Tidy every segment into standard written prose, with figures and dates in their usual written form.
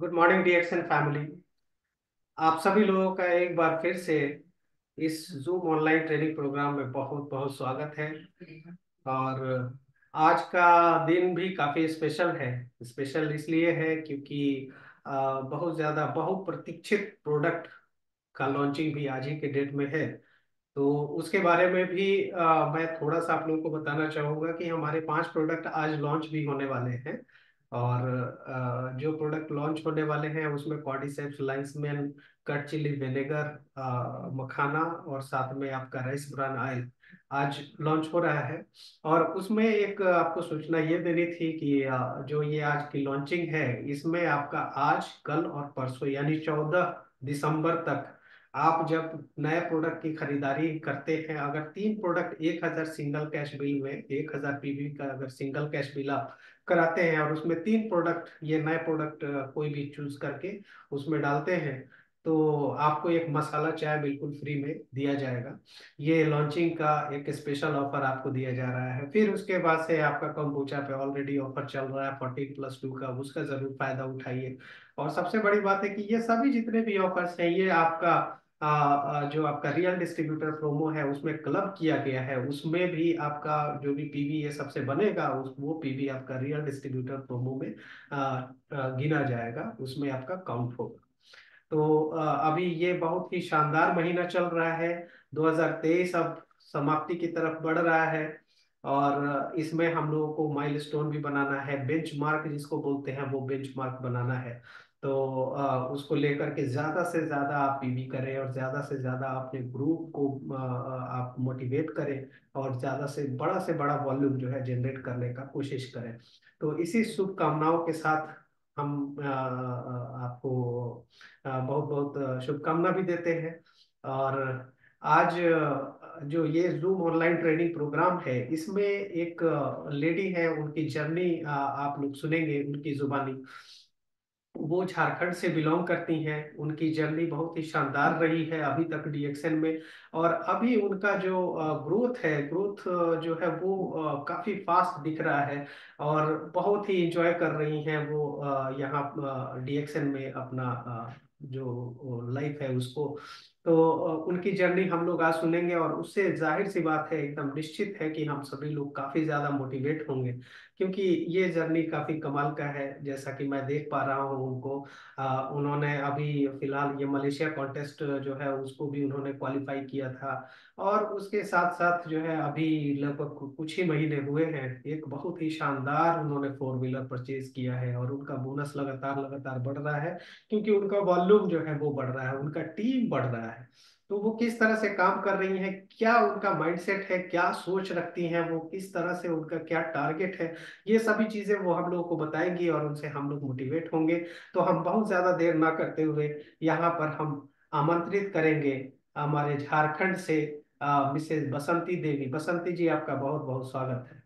Good morning डीएक्सन family. आप सभी लोगों का एक बार फिर से इस जूम ऑनलाइन ट्रेनिंग प्रोग्राम में बहुत बहुत स्वागत है। और आज का दिन भी काफी स्पेशल है। स्पेशल इसलिए है क्योंकि बहुत ज्यादा बहुप्रतीक्षित प्रोडक्ट का लॉन्चिंग भी आज ही के डेट में है। तो उसके बारे में भी मैं थोड़ा सा आप लोगों को बताना चाहूँगा कि हमारे 5 प्रोडक्ट आज लॉन्च भी होने वाले हैं। और जो प्रोडक्ट लॉन्च होने वाले हैं उसमें cordyceps, lion's mane, cut chilli vinegar, makhana और साथ में आपका राइस ब्रान ऑयल आज लॉन्च हो रहा है। और उसमें एक आपको सूचना ये देनी थी कि जो ये आज की लॉन्चिंग है इसमें आपका आज, कल और परसों यानी 14 दिसंबर तक आप जब नए प्रोडक्ट की खरीदारी करते हैं, अगर 3 प्रोडक्ट 1,000 सिंगल कैश बिल में, 1,000 पीवी का अगर सिंगल कैश बिल आप कराते हैं और उसमें 3 प्रोडक्ट ये नए प्रोडक्ट कोई भी चूज करके उसमें डालते हैं तो आपको एक मसाला चाय बिल्कुल फ्री में दिया जाएगा। ये लॉन्चिंग का एक स्पेशल ऑफर आपको दिया जा रहा है। फिर उसके बाद से आपका कम्बुचा पे ऑलरेडी ऑफर चल रहा है 14+2 का, उसका जरूर फायदा उठाइए। और सबसे बड़ी बात है कि ये सभी जितने भी ऑफर्स हैं ये आपका जो आपका रियल डिस्ट्रीब्यूटर प्रोमो है उसमें क्लब किया गया है, उसमें भी आपका जो भी पीवी ये सबसे बनेगा उस वो पीवी आपका रियल डिस्ट्रीब्यूटर प्रोमो में गिना जाएगा, उसमें आपका काउंट होगा। तो अभी ये बहुत ही शानदार महीना चल रहा है। 2023 अब समाप्ति की तरफ बढ़ रहा है। और इसमें हम लोगों को माइलस्टोन भी बनाना है, बेंचमार्क जिसको बोलते हैं वो बेंचमार्क बनाना है। तो उसको लेकर के ज्यादा से ज्यादा आप पीवी करें और ज्यादा से ज्यादा अपने ग्रुप को आप मोटिवेट करें और ज्यादा से बड़ा वॉल्यूम जो है जनरेट करने का कोशिश करें। तो इसी शुभकामनाओं के साथ हम आपको बहुत बहुत शुभकामना भी देते हैं। और आज जो ये जूम ऑनलाइन ट्रेनिंग प्रोग्राम है इसमें एक लेडी है, उनकी जर्नी आप लोग सुनेंगे उनकी जुबानी। वो झारखंड से बिलोंग करती हैं, उनकी जर्नी बहुत ही शानदार रही है अभी तक डीएक्सन में। और अभी उनका जो ग्रोथ है, ग्रोथ जो है वो काफी फास्ट दिख रहा है। और बहुत ही इंजॉय कर रही हैं वो यहाँ डीएक्सन में अपना जो लाइफ है उसको। तो उनकी जर्नी हम लोग आज सुनेंगे और उससे जाहिर सी बात है, एकदम निश्चित है कि हम सभी लोग काफी ज्यादा मोटिवेट होंगे क्योंकि ये जर्नी काफी कमाल का है। जैसा कि मैं देख पा रहा हूँ उनको, उन्होंने अभी फिलहाल ये मलेशिया कॉन्टेस्ट जो है उसको भी उन्होंने क्वालिफाई किया था। और उसके साथ साथ जो है अभी लगभग कुछ ही महीने हुए हैं एक बहुत ही शानदार उन्होंने 4 व्हीलर परचेज किया है और उनका बोनस लगातार लगातार बढ़ रहा है क्योंकि उनका वॉल्यूम जो है वो बढ़ रहा है, उनका टीम बढ़ रहा है। तो वो किस तरह से काम कर रही हैं, क्या उनका माइंडसेट है, क्या सोच रखती हैं वो, किस तरह से उनका क्या टारगेट है, ये सभी चीजें वो हम लोगों को बताएंगी और उनसे हम लोग मोटिवेट होंगे। तो हम बहुत ज्यादा देर ना करते हुए यहाँ पर हम आमंत्रित करेंगे हमारे झारखंड से मिसेज बसंती देवी। बसंती जी, आपका बहुत बहुत स्वागत है।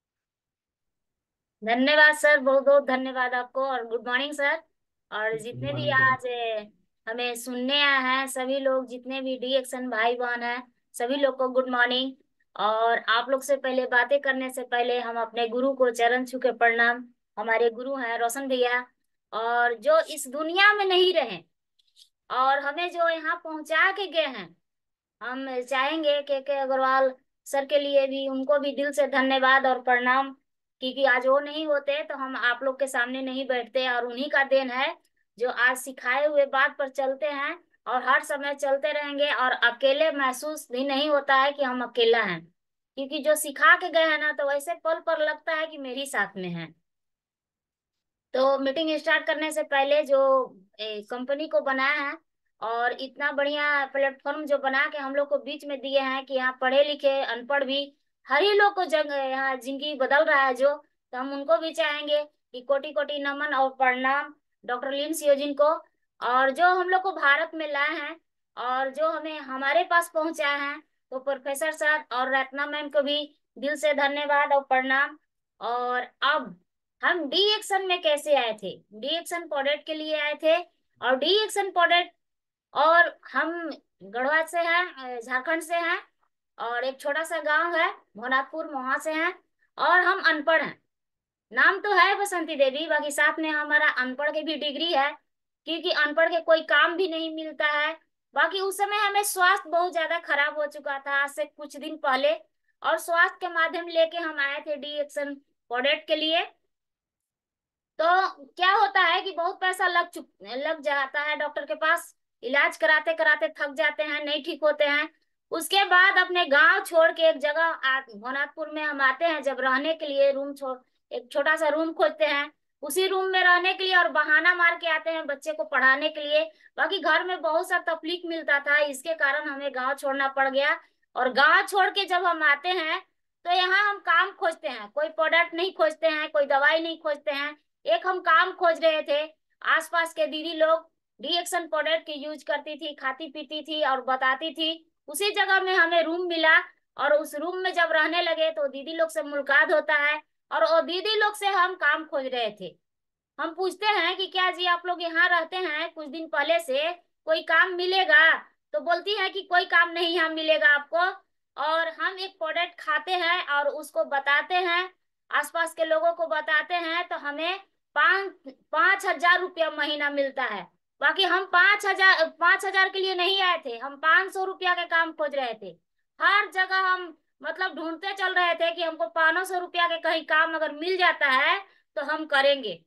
धन्यवाद सर, बहुत बहुत धन्यवाद आपको। और गुड मॉर्निंग सर। और गुड जितने भी मॉर्निंग टू। आज हमें सुनने आए हैं सभी लोग, जितने भी डी एक्शन भाई बहन हैं, सभी लोग को गुड मॉर्निंग। और आप लोग से पहले बातें करने से पहले हम अपने गुरु को चरण छू के प्रणाम। हमारे गुरु हैं रोशन भैया, और जो इस दुनिया में नहीं रहे और हमें जो यहाँ पहुंचा के गए हैं। हम चाहेंगे के अग्रवाल सर के लिए भी, उनको भी दिल से धन्यवाद और प्रणाम। क्योंकि आज वो नहीं होते तो हम आप लोग के सामने नहीं बैठते, और उन्हीं का देन है जो आज सिखाए हुए बात पर चलते हैं और हर समय चलते रहेंगे। और अकेले महसूस भी नहीं होता है कि हम अकेला हैं, क्योंकि जो सिखा के गए हैं ना, तो वैसे पल पर लगता है कि मेरी साथ में है। तो मीटिंग स्टार्ट करने से पहले जो कंपनी को बनाया है और इतना बढ़िया प्लेटफॉर्म जो बना के हम लोग को बीच में दिए हैं कि यहाँ पढ़े लिखे अनपढ़ भी हर ही लोग को जग यहाँ जिंदगी बदल रहा है जो, तो हम उनको भी चाहेंगे कि कोटि कोटि नमन और प्रणाम डॉक्टर लिन सियोजिन को। और जो हम लोग को भारत में लाए हैं और जो हमें हमारे पास पहुंचाए हैं, तो प्रोफेसर सर और रत्ना मैम को भी दिल से धन्यवाद और प्रणाम। और अब हम डी एक्शन में कैसे आए थे? डी एक्शन प्रोडक्ट के लिए आए थे। और डी एक्शन प्रोडक्ट, और हम गढ़वा से हैं, झारखंड से हैं, और एक छोटा सा गांव है भोनाथपुर, वहां से हैं। और हम अनपढ़ हैं। नाम तो है बसंती देवी, बाकी साथ में हमारा अनपढ़ की भी डिग्री है। क्योंकि अनपढ़ के कोई काम भी नहीं मिलता है। बाकी उस समय हमें स्वास्थ्य बहुत ज्यादा खराब हो चुका था, आज से कुछ दिन पहले। और स्वास्थ्य के माध्यम लेके हम आए थे डी एक्शन प्रोडक्ट के लिए। तो क्या होता है कि बहुत पैसा लग जाता है डॉक्टर के पास, इलाज कराते कराते थक जाते हैं, नहीं ठीक होते हैं। उसके बाद अपने गांव छोड़ के एक जगह भवनाथपुर में हम आते हैं जब रहने के लिए, रूम छोड़ एक छोटा सा रूम खोजते हैं, उसी रूम में रहने के लिए, और बहाना मार के आते हैं बच्चे को पढ़ाने के लिए। बाकी घर में बहुत सा तकलीफ मिलता था, इसके कारण हमें गांव छोड़ना पड़ गया। और गांव छोड़ के जब हम आते हैं तो यहाँ हम काम खोजते हैं, कोई प्रोडक्ट नहीं खोजते हैं, कोई दवाई नहीं खोजते हैं। एक हम काम खोज रहे थे। आसपास के दीदी लोग रिएक्शन पाउडर के यूज करती थी, खाती पीती थी और बताती थी। उसी जगह में हमें रूम मिला, और उस रूम में जब रहने लगे तो दीदी लोग से मुलाकात होता है, और वो दीदी लोग से हम काम खोज रहे थे। हम पूछते हैं कि क्या जी आप लोग यहाँ रहते हैं कुछ दिन पहले से, कोई काम मिलेगा? तो बोलती है कि कोई काम नहीं यहाँ मिलेगा आपको। और हम एक प्रोडक्ट खाते हैं और उसको बताते हैं, आसपास के लोगों को बताते हैं, तो हमें 5,000 रुपया महीना मिलता है। बाकी हम 5,000 के लिए नहीं आए थे, हम 500 रुपया के काम खोज रहे थे। हर जगह हम मतलब ढूंढते चल रहे थे कि हमको 500 रुपया के कहीं काम अगर मिल जाता है तो हम करेंगे।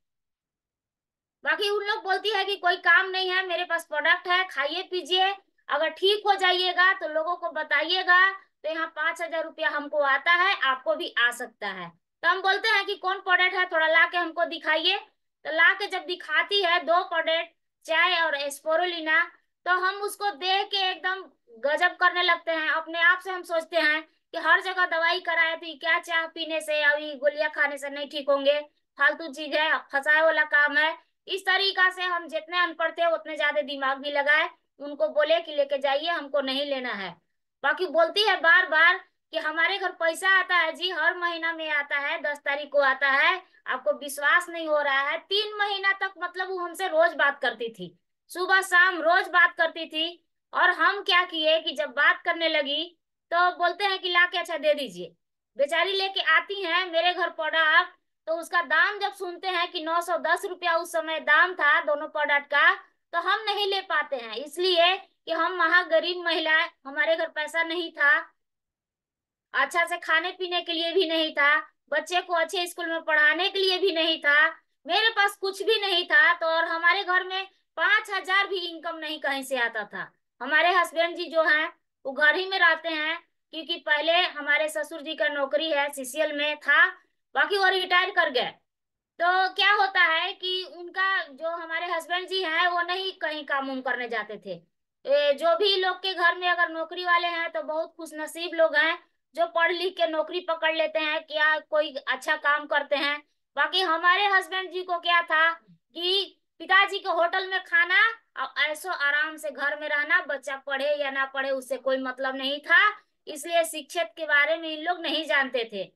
बाकी उन लोग बोलती है कि कोई काम नहीं है, मेरे पास प्रोडक्ट है, खाइए पीजिए, अगर ठीक हो जाइएगा तो लोगों को बताइएगा, तो यहाँ 5,000 रुपया हमको आता है, आपको भी आ सकता है। तो हम बोलते हैं कि कौन प्रोडक्ट है, थोड़ा ला के हमको दिखाइए। तो ला के जब दिखाती है दो प्रोडक्ट, चाय और एस्पोरुलिना, तो हम उसको देख के एकदम गजब करने लगते हैं। अपने आप से हम सोचते हैं कि हर जगह दवाई कराए तो ये क्या चाय पीने से और ये गोलियां खाने से नहीं ठीक होंगे, फालतू चीज है, फंसाए वाला काम है। इस तरीका से हम जितने अनपढ़ थे उतने ज्यादा दिमाग भी लगाए, उनको बोले कि लेके जाइए, हमको नहीं लेना है। बाकी बोलती है बार बार कि हमारे घर पैसा आता है जी, हर महीना में आता है, 10 तारीख को आता है। आपको विश्वास नहीं हो रहा है? 3 महीना तक मतलब वो हमसे रोज बात करती थी, सुबह शाम रोज बात करती थी। और हम क्या किए कि जब बात करने लगी तो बोलते हैं कि ला के अच्छा दे दीजिए। बेचारी लेके आती हैं मेरे घर प्रोडक्ट, तो उसका दाम जब सुनते हैं कि 910 रुपया उस समय दाम था दोनों प्रोडक्ट का, तो हम नहीं ले पाते हैं, इसलिए कि हम महा गरीब महिलाएं, हमारे घर पैसा नहीं था, अच्छा से खाने पीने के लिए भी नहीं था, बच्चे को अच्छे स्कूल में पढ़ाने के लिए भी नहीं था, मेरे पास कुछ भी नहीं था। तो और हमारे घर में 5,000 भी इनकम नहीं कहीं से आता था। हमारे हस्बैंड जी जो हैं वो घर ही में रहते हैं, क्योंकि पहले हमारे ससुर जी का नौकरी है, सीसीएल में था, बाकी वो रिटायर कर गए। तो क्या होता है कि उनका जो हमारे हस्बैंड जी हैं वो नहीं कहीं काम उम करने जाते थे। जो भी लोग के घर में अगर नौकरी वाले हैं तो बहुत खुशनसीब लोग हैं, जो पढ़ लिख के नौकरी पकड़ लेते हैं, क्या कोई अच्छा काम करते हैं। बाकी हमारे हस्बैंड जी को क्या था कि पिताजी के होटल में खाना और ऐसो आराम से घर में रहना, बच्चा पढ़े या ना पढ़े उससे कोई मतलब नहीं था। इसलिए शिक्षित के बारे में इन लोग नहीं जानते थे।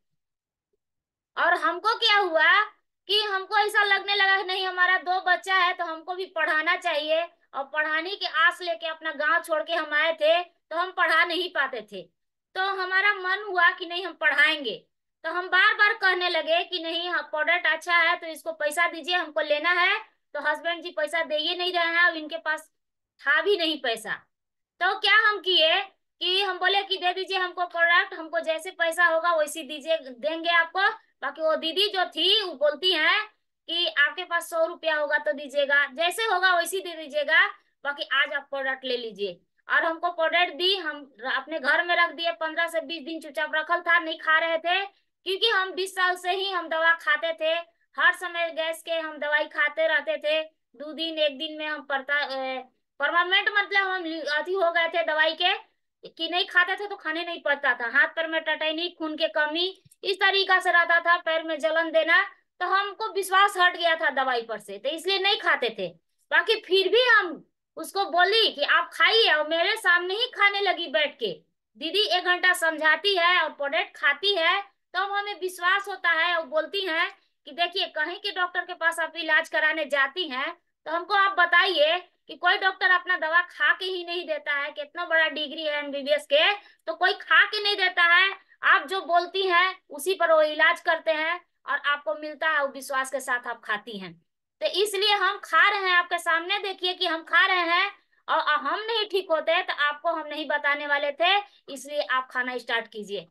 और हमको क्या हुआ कि हमको ऐसा लगने लगा कि नहीं, हमारा दो बच्चा है तो हमको भी पढ़ाना चाहिए। और पढ़ाने की आस लेके अपना गांव छोड़ के हम आए थे, तो हम पढ़ा नहीं पाते थे। तो हमारा मन हुआ कि नहीं हम पढ़ाएंगे। तो हम बार बार कहने लगे कि नहीं, हाँ प्रोडक्ट अच्छा है तो इसको पैसा दीजिए, हमको लेना है। तो हस्बैंड जी पैसा दे ही नहीं रहे हैं, और इनके पास था भी नहीं पैसा। तो क्या हम किए कि हम बोले कि दे दीजिए हमको प्रोडक्ट, हमको जैसे पैसा होगा वैसे दीजिए, देंगे आपको। बाकी वो दीदी जो थी वो बोलती हैं कि आपके पास 100 रुपया होगा तो दीजिएगा, जैसे होगा वैसे दे दीजिएगा, बाकी आज आप प्रोडक्ट ले लीजिए। और हमको प्रोडक्ट दी, हम अपने घर में रख दिए, 15 से 20 दिन चुपचाप रखल था, नहीं खा रहे थे, क्योंकि हम 20 साल से ही हम दवा खाते थे। हर समय गैस के हम दवाई खाते रहते थे। 2 दिन 1 दिन में हम परमानेंट मतलब हम अथी हो गए थे दवाई के, कि नहीं खाते थे तो खाने नहीं पड़ता था, हाथ पैर में टटाई, खून के कमी, इस तरीका से रहता था, पैर में जलन देना। तो हमको विश्वास हट गया था दवाई पर से, तो इसलिए नहीं खाते थे। बाकी फिर भी हम उसको बोली कि आप खाइए, और मेरे सामने ही खाने लगी बैठ के। दीदी 1 घंटा समझाती है और प्रोडक्ट खाती है, तो हमें विश्वास होता है। और बोलती हैं कि देखिए कहीं के डॉक्टर के पास आप इलाज कराने जाती हैं, तो हमको आप बताइए कि कोई डॉक्टर अपना दवा खा के ही नहीं देता है, कितना बड़ा डिग्री है एमबीबीएस के, तो कोई खा के नहीं देता है। आप जो बोलती हैं उसी पर वो इलाज करते हैं, और आपको मिलता है, वो विश्वास के साथ आप खाती हैं। तो इसलिए हम खा रहे हैं, आपके सामने देखिए कि हम खा रहे हैं, और हम नहीं ठीक होते तो आपको हम नहीं बताने वाले थे, इसलिए आप खाना स्टार्ट कीजिए।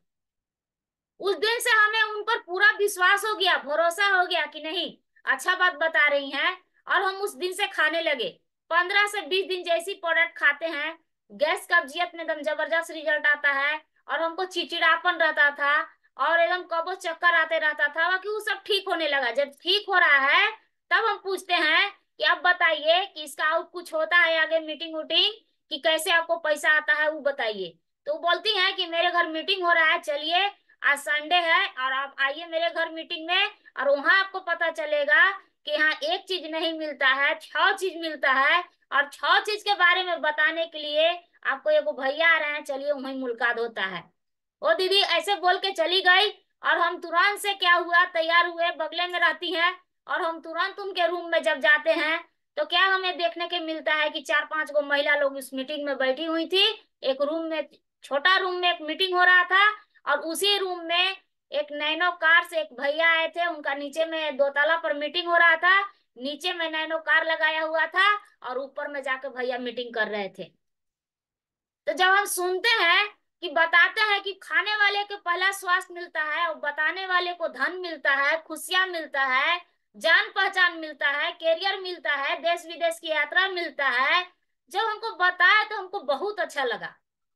उस दिन से हमें उन पर पूरा विश्वास हो गया, भरोसा हो गया कि नहीं, अच्छा बात बता रही हैं, और हम उस दिन से खाने लगे। 15 से 20 दिन जैसी प्रोडक्ट खाते हैं, गैस कब्जियत में एकदम जबरदस्त रिजल्ट आता है, और हमको चिड़चिड़ापन रहता था, और एकदम कबो चक्कर आते रहता था, बाकी वो सब ठीक होने लगा। जब ठीक हो रहा है तब हम पूछते हैं कि अब बताइए कि इसका और कुछ होता है आगे मीटिंग वूटिंग, कि कैसे आपको पैसा आता है वो बताइए। तो वो बोलती हैं कि मेरे घर मीटिंग हो रहा है, चलिए आज संडे है और आप आइए मेरे घर मीटिंग में, और वहां आपको पता चलेगा कि यहाँ एक चीज नहीं मिलता है, 6 चीज मिलता है, और 6 चीज के बारे में बताने के लिए आपको एगो भैया आ रहे हैं, चलिए वहीं मुलाकात होता है। वो दीदी ऐसे बोल के चली गई, और हम तुरंत से क्या हुआ, तैयार हुए, बगले में रहती हैं, और हम तुरंत उनके रूम में जब जाते हैं तो क्या हमें देखने के मिलता है कि 4-5 गो महिला लोग इस मीटिंग में बैठी हुई थी। एक रूम में, छोटा रूम में एक मीटिंग हो रहा था, और उसी रूम में एक नैनो कार से एक भैया आए थे, उनका नीचे में 2 तला पर मीटिंग हो रहा था, नीचे में नैनो कार लगाया हुआ था, और ऊपर में जाकर भैया मीटिंग कर रहे थे। तो जब हम सुनते हैं कि बताते हैं कि खाने वाले को पहला स्वास्थ्य मिलता है, और बताने वाले को धन मिलता है, खुशियां मिलता है, जान पहचान मिलता है, कैरियर मिलता है, देश विदेश की यात्रा मिलता है, जब हमको बताया तो हमको बहुत अच्छा लगा।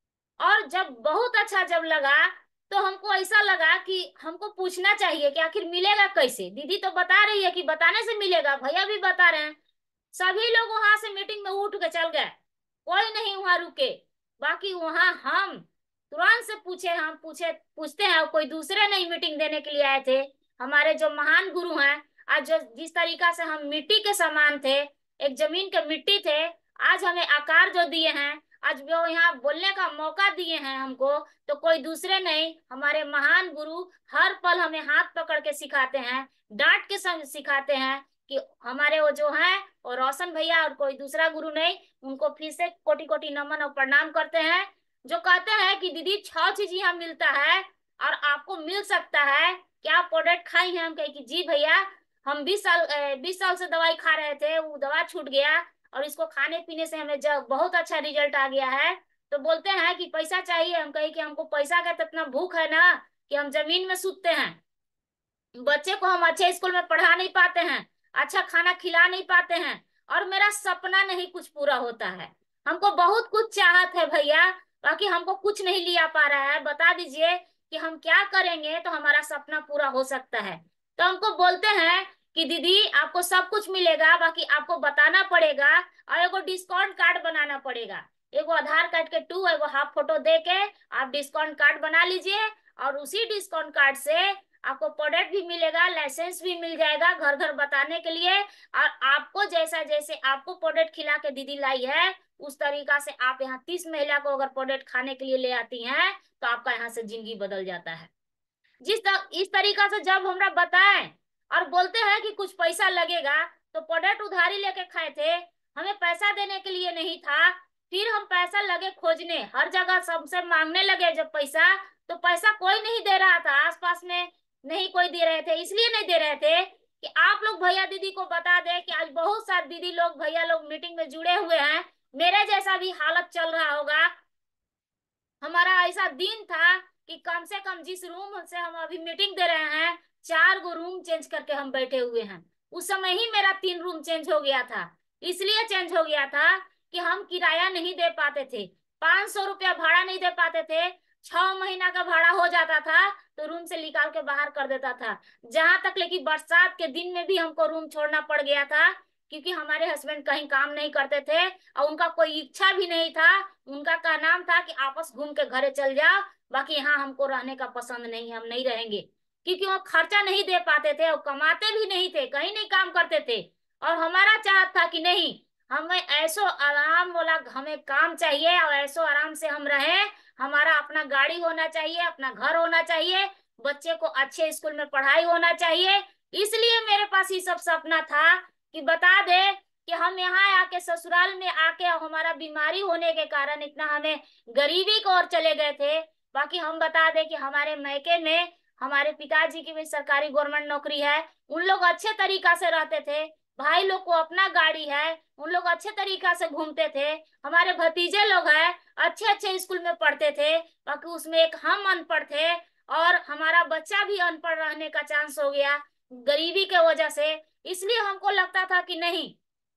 और जब बहुत अच्छा जब लगा तो हमको ऐसा लगा कि हमको पूछना चाहिए कि आखिर मिलेगा कैसे। दीदी तो बता रही है कि बताने से मिलेगा, भैया भी बता रहे हैं। सभी लोग वहां से मीटिंग में उठ के चल गए, कोई नहीं वहां रुके। बाकी वहां हम तुरंत से पूछे, हम पूछते हैं, कोई दूसरे नहीं मीटिंग देने के लिए आए थे। हमारे जो महान गुरु हैं, आज जो जिस तरीका से हम मिट्टी के समान थे, एक जमीन के मिट्टी थे, आज हमें आकार जो दिए हैं, आज वो यहाँ बोलने का मौका दिए हैं हमको, तो कोई दूसरे नहीं, हमारे महान गुरु हर पल हमें हाथ पकड़ के सिखाते हैं, डांट के संग सिखाते हैं कि हमारे वो जो है वो रोशन भैया, और कोई दूसरा गुरु नहीं। उनको फिर से कोटि कोटि नमन और प्रणाम करते हैं, जो कहते हैं कि दीदी 6 चीज यहाँ मिलता है और आपको मिल सकता है, क्या आप प्रोडक्ट खाई हैं? हम कहे कि जी भैया, हम 20 साल से दवाई खा रहे थे, वो दवा छूट गया, और इसको खाने पीने से हमें जब बहुत अच्छा रिजल्ट आ गया है। तो बोलते हैं कि पैसा चाहिए। हम कहे कि हमको पैसा का तो इतना भूख है ना कि हम जमीन में सूतते हैं, बच्चे को हम अच्छे स्कूल में पढ़ा नहीं पाते हैं, अच्छा खाना खिला नहीं पाते हैं, और मेरा सपना नहीं कुछ पूरा होता है। हमको बहुत कुछ चाहत है भैया, बाकी हमको कुछ नहीं लिया पा रहा है। बता दीजिए कि हम क्या करेंगे तो हमारा सपना पूरा हो सकता है। तो हमको बोलते हैं कि दीदी आपको सब कुछ मिलेगा, बाकी आपको बताना पड़ेगा, और एगो डिस्काउंट कार्ड बनाना पड़ेगा। एगो आधार कार्ड के 2 एगो हाफ फोटो दे के आप डिस्काउंट कार्ड बना लीजिए, और उसी डिस्काउंट कार्ड से आपको प्रोडक्ट भी मिलेगा, लाइसेंस भी मिल जाएगा घर घर बताने के लिए। और आपको जैसा जैसे आपको प्रोडक्ट खिला के दीदी लाई है, उस तरीका से आप यहाँ 30 महिला को अगर प्रोडक्ट खाने के लिए ले आती हैं तो आपका यहाँ से जिंदगी बदल जाता है। इस तरीका से जब हमरा बताएं और बोलते हैं कि कुछ पैसा लगेगा, तो प्रोडक्ट उधारी लेके खाए थे, हमें पैसा देने के लिए नहीं था। फिर हम पैसा लगे खोजने, हर जगह सबसे मांगने लगे जब पैसा, तो पैसा कोई नहीं दे रहा था, आसपास में नहीं कोई दे रहे थे। इसलिए नहीं दे रहे थे कि आप लोग भैया दीदी को बता दें कि आज बहुत सारे दीदी लोग भैया लोग मीटिंग में जुड़े हुए हैं, मेरे जैसा भी हालत चल रहा होगा। हमारा ऐसा दिन था कि कम से कम जिस रूम से हम अभी मीटिंग दे रहे हैं, 4 गो रूम चेंज करके हम बैठे हुए हैं। उस समय ही मेरा 3 रूम चेंज हो गया था। इसलिए चेंज हो गया था कि हम किराया नहीं दे पाते थे, 500 रुपया भाड़ा नहीं दे पाते थे। 6 महीना का भाड़ा हो जाता था तो रूम से निकाल के बाहर कर देता था। जहां तक लेकिन बरसात के दिन में भी हमको रूम छोड़ना पड़ गया था, क्योंकि हमारे हस्बैंड कहीं काम नहीं करते थे, और उनका कोई इच्छा भी नहीं था। उनका का नाम था कि आपस घूम के घरे चल जाओ, बाकी यहाँ हमको रहने का पसंद नहीं है, हम नहीं रहेंगे। क्योंकि वो खर्चा नहीं दे पाते थे और कमाते भी नहीं थे, कहीं नहीं काम करते थे। और हमारा चाहत था कि नहीं, हमें ऐसो आराम वाला हमें काम चाहिए, और ऐसो आराम से हम रहे। हमारा अपना गाड़ी होना चाहिए, अपना घर होना चाहिए, बच्चे को अच्छे स्कूल में पढ़ाई होना चाहिए। इसलिए मेरे पास ये सब सपना था कि बता दे कि हम यहाँ आके ससुराल में आके हमारा बीमारी होने के कारण इतना हमें गरीबी की ओर चले गए थे। बाकी हम बता दें कि हमारे मैके में हमारे पिताजी की भी सरकारी गवर्नमेंट नौकरी है, उन लोग अच्छे तरीका से रहते थे। भाई लोग को अपना गाड़ी है, उन लोग अच्छे तरीका से घूमते थे। हमारे भतीजे लोग हैं, अच्छे अच्छे स्कूल में पढ़ते थे, बाकी उसमें एक हम अनपढ़ थे। और हमारा बच्चा भी अनपढ़ रहने का चांस हो गया गरीबी के वजह से। इसलिए हमको लगता था कि नहीं,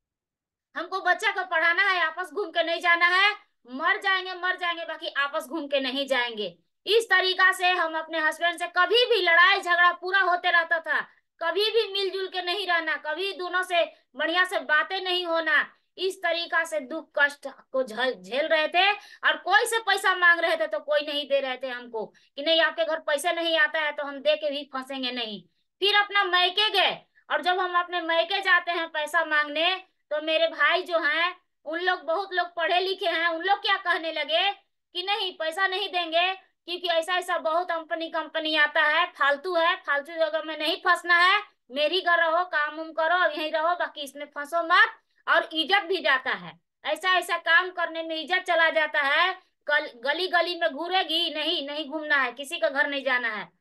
हमको बच्चा को पढ़ाना है, आपस घूम के नहीं जाना है। मर जाएंगे मर जाएंगे, बाकी आपस घूम के नहीं जाएंगे। इस तरीका से हम अपने हस्बैंड से कभी भी लड़ाई झगड़ा पूरा होते रहता था। कभी भी मिलजुल के नहीं रहना, कभी दोनों से बढ़िया से बातें नहीं होना। इस तरीका से दुख कष्ट को झेल रहे थे। और कोई से पैसा मांग रहे थे तो कोई नहीं दे रहे थे हमको, कि नहीं आपके घर पैसे नहीं आता है तो हम दे के भी फंसेंगे नहीं। फिर अपना मैके गए, और जब हम अपने मैके जाते हैं पैसा मांगने, तो मेरे भाई जो हैं, उन लोग बहुत लोग पढ़े लिखे हैं, उन लोग क्या कहने लगे कि नहीं पैसा नहीं देंगे, क्योंकि ऐसा ऐसा बहुत कंपनी कंपनी आता है, फालतू जगह में नहीं फंसना है। मेरी घर रहो, काम उम करो, यहीं रहो, बाकी इसमें फंसो मत। और इज्जत भी जाता है, ऐसा ऐसा काम करने में इज्जत चला जाता है। गली गली में घूरेगी, नहीं नहीं घूमना है, किसी का घर नहीं जाना है।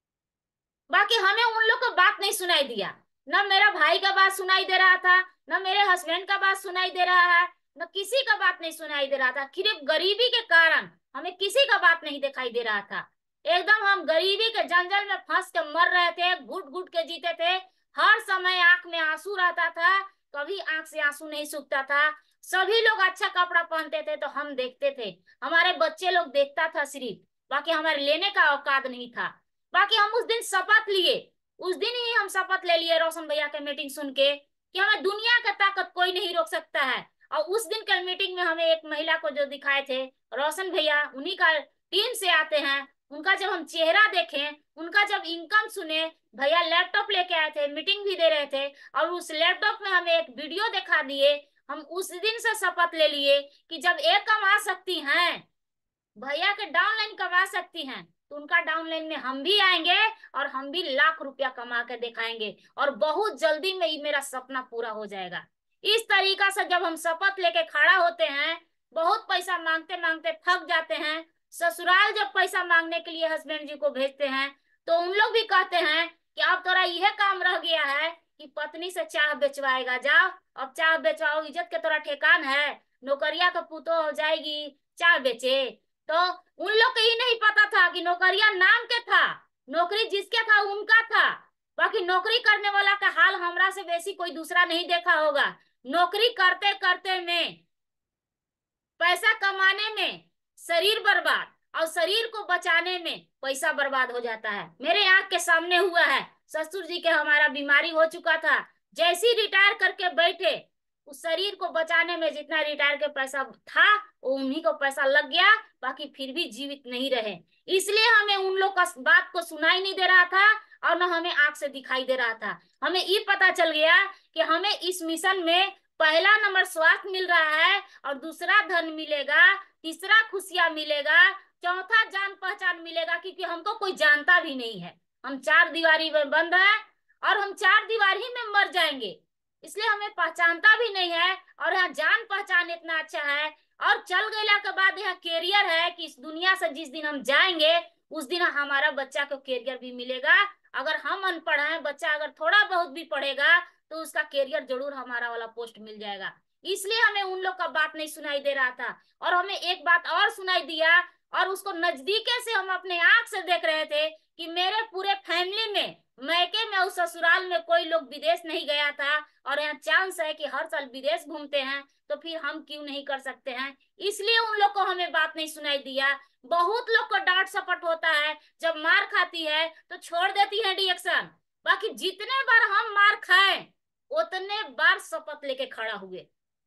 बाकी हमें उन लोग का बात नहीं सुनाई दिया। न मेरा भाई का बात सुनाई दे रहा था, न मेरे हस्बैंड का बात सुनाई दे रहा है, न किसी का बात नहीं सुनाई दे रहा था। सिर्फ गरीबी के कारण हमें किसी का बात नहीं दिखाई दे रहा था। एकदम हम गरीबी के जंजल में फंस के मर रहे थे, घुट घुट के जीते थे। हर समय आंख में आंसू रहता था, कभी आंख से आंसू नहीं सूखता था। सभी लोग अच्छा कपड़ा पहनते थे तो हम देखते थे, हमारे बच्चे लोग देखता था सिर्फ, बाकी हमारे लेने का औकात नहीं था। बाकी हम उस दिन शपथ लिए, उस दिन ही हम शपथ ले लिए रोशन भैया के मीटिंग सुन के, कि हमें दुनिया का ताकत कोई नहीं रोक सकता है। और उस दिन के मीटिंग में हमें एक महिला को जो दिखाए थे, रोशन भैया उन्हीं का टीम से आते हैं, उनका जब हम चेहरा देखें, उनका जब इनकम सुने, भैया लैपटॉप लेके आए थे, मीटिंग भी दे रहे थे, और उस लैपटॉप में हमें एक वीडियो दिखा दिए। हम उस दिन से शपथ ले लिए कि जब एक कमा सकती हैं, भैया के डाउनलाइन कमा सकती हैं, तो उनका डाउनलाइन में हम भी आएंगे, और हम भी लाख रुपया कमा के दिखाएंगे, और बहुत जल्दी में ही मेरा सपना पूरा हो जाएगा। इस तरीका से जब हम शपथ लेके खड़ा होते हैं, बहुत पैसा मांगते मांगते थक जाते हैं, ससुराल जब पैसा मांगने के लिए हस्बैंड जी को भेजते हैं, तो उन लोग भी कहते हैं कि अब तोरा यह काम रह गया है कि पत्नी से चाह बेचवाएगा, जाओ अब चाह बेचवाओ, इज्जत के तोरा ठेकान है, नौकरिया तो पुतो हो जाएगी, चाह बेचे। तो उन लोग को ये नहीं पता था कि नौकरिया नाम के था, नौकरी जिसके था उनका था। बाकी नौकरी करने वाला का हाल हमरा से बेसी कोई दूसरा नहीं देखा होगा। नौकरी करते करते में, पैसा कमाने में शरीर बर्बाद, और शरीर को बचाने में पैसा बर्बाद हो जाता है। मेरे आंख के सामने हुआ है, ससुर जी के हमारा बीमारी हो चुका था, जैसे ही रिटायर करके बैठे, उस शरीर को बचाने में जितना रिटायर के पैसा था वो उन्हीं को पैसा लग गया, बाकी फिर भी जीवित नहीं रहे। इसलिए हमें उन लोग का बात को सुनाई नहीं दे रहा था, और न हमें आंख से दिखाई दे रहा था। हमें ये पता चल गया कि हमें इस मिशन में पहला नंबर स्वास्थ्य मिल रहा है, और दूसरा धन मिलेगा, तीसरा खुशियां मिलेगा, चौथा जान पहचान मिलेगा, क्योंकि हमको कोई जानता भी नहीं है। हम चार दीवारी में बंद है, और हम चार दीवारी में मर जाएंगे, इसलिए हमें पहचानता भी नहीं है। और यहाँ जान पहचान इतना अच्छा है, और चल गया के बाद यहाँ कैरियर है कि इस दुनिया से जिस दिन हम जाएंगे, उस दिन हमारा बच्चा को कैरियर भी मिलेगा। अगर हम अनपढ़ हैं, बच्चा अगर थोड़ा बहुत भी पढ़ेगा, तो उसका कैरियर जरूर हमारा वाला पोस्ट मिल जाएगा। इसलिए हमें उन लोग का बात नहीं सुनाई दे रहा था। और हमें एक बात और सुनाई दिया, और उसको नजदीके से हम अपने आंख से देख रहे थे, कि मेरे पूरे फैमिली में, मैके में और ससुराल में कोई लोग विदेश नहीं गया था, और यहाँ चांस है कि हर साल विदेश घूमते हैं, तो फिर हम क्यों नहीं कर सकते हैं। इसलिए उन लोग को हमें बात नहीं सुनाई दिया। बहुत लोग को डांट सपट होता है, जब मार खाती है तो छोड़ देती है रिएक्शन, बाकी जितने बार हम मार खाए उतने बार शपथ लेके खड़ा हुए।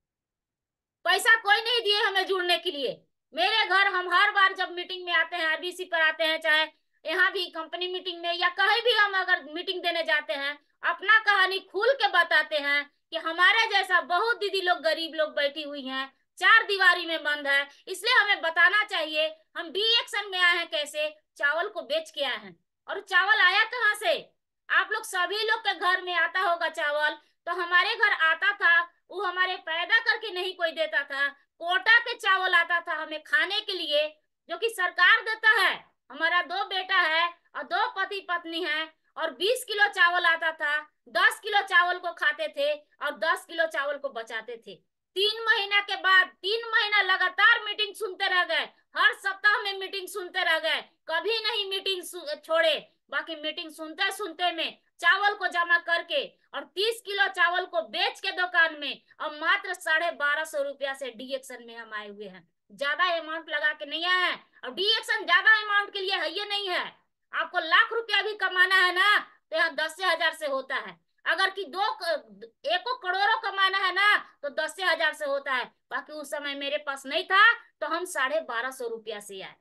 पैसा कोई नहीं दिए हमें जुड़ने के लिए। मेरे घर हम हर बार जब मीटिंग में आते हैं, आरबीसी पर आते हैं, चाहे यहाँ भी कंपनी मीटिंग में या कहीं भी हम अगर मीटिंग देने जाते हैं, अपना कहानी खुल के बताते हैं कि हमारे जैसा बहुत दीदी लोग, गरीब लोग बैठी हुई हैं, चार दीवारी में बंद है। इसलिए हमें बताना चाहिए हम डी एक्शन में आए हैं कैसे, चावल को बेच के आए हैं। और चावल आया कहाँ से? आप लोग सभी लोग के घर में आता होगा चावल, तो हमारे घर आता था, वो हमारे पैदा करके नहीं कोई देता था, कोटा के चावल आता था हमें खाने के लिए, जो कि सरकार देता है। हमारा दो बेटा है और दो पति पत्नी है, और 20 किलो चावल आता था। 10 किलो चावल को खाते थे और 10 किलो चावल को बचाते थे। 3 महीना के बाद 3 महीना लगातार मीटिंग सुनते रह गए। हर सप्ताह में मीटिंग सुनते रह गए, कभी नहीं मीटिंग छोड़े। बाकी मीटिंग सुनते सुनते में चावल को जमा करके और 30 किलो चावल को बेच के दुकान में अब मात्र 1250 रुपया से डी एक्शन में हम आए हुए हैं। ज्यादा अमाउंट लगा के नहीं आए हैं, और डी एक्शन ज्यादा अमाउंट के लिए है ये नहीं है। आपको लाख रुपया भी कमाना है ना तो यहाँ 10 से 1000 से होता है। अगर कि एको करोड़ों कमाना है ना तो 10 से 1000 से होता है। बाकी उस समय मेरे पास नहीं था तो हम 1250 रुपया से आए।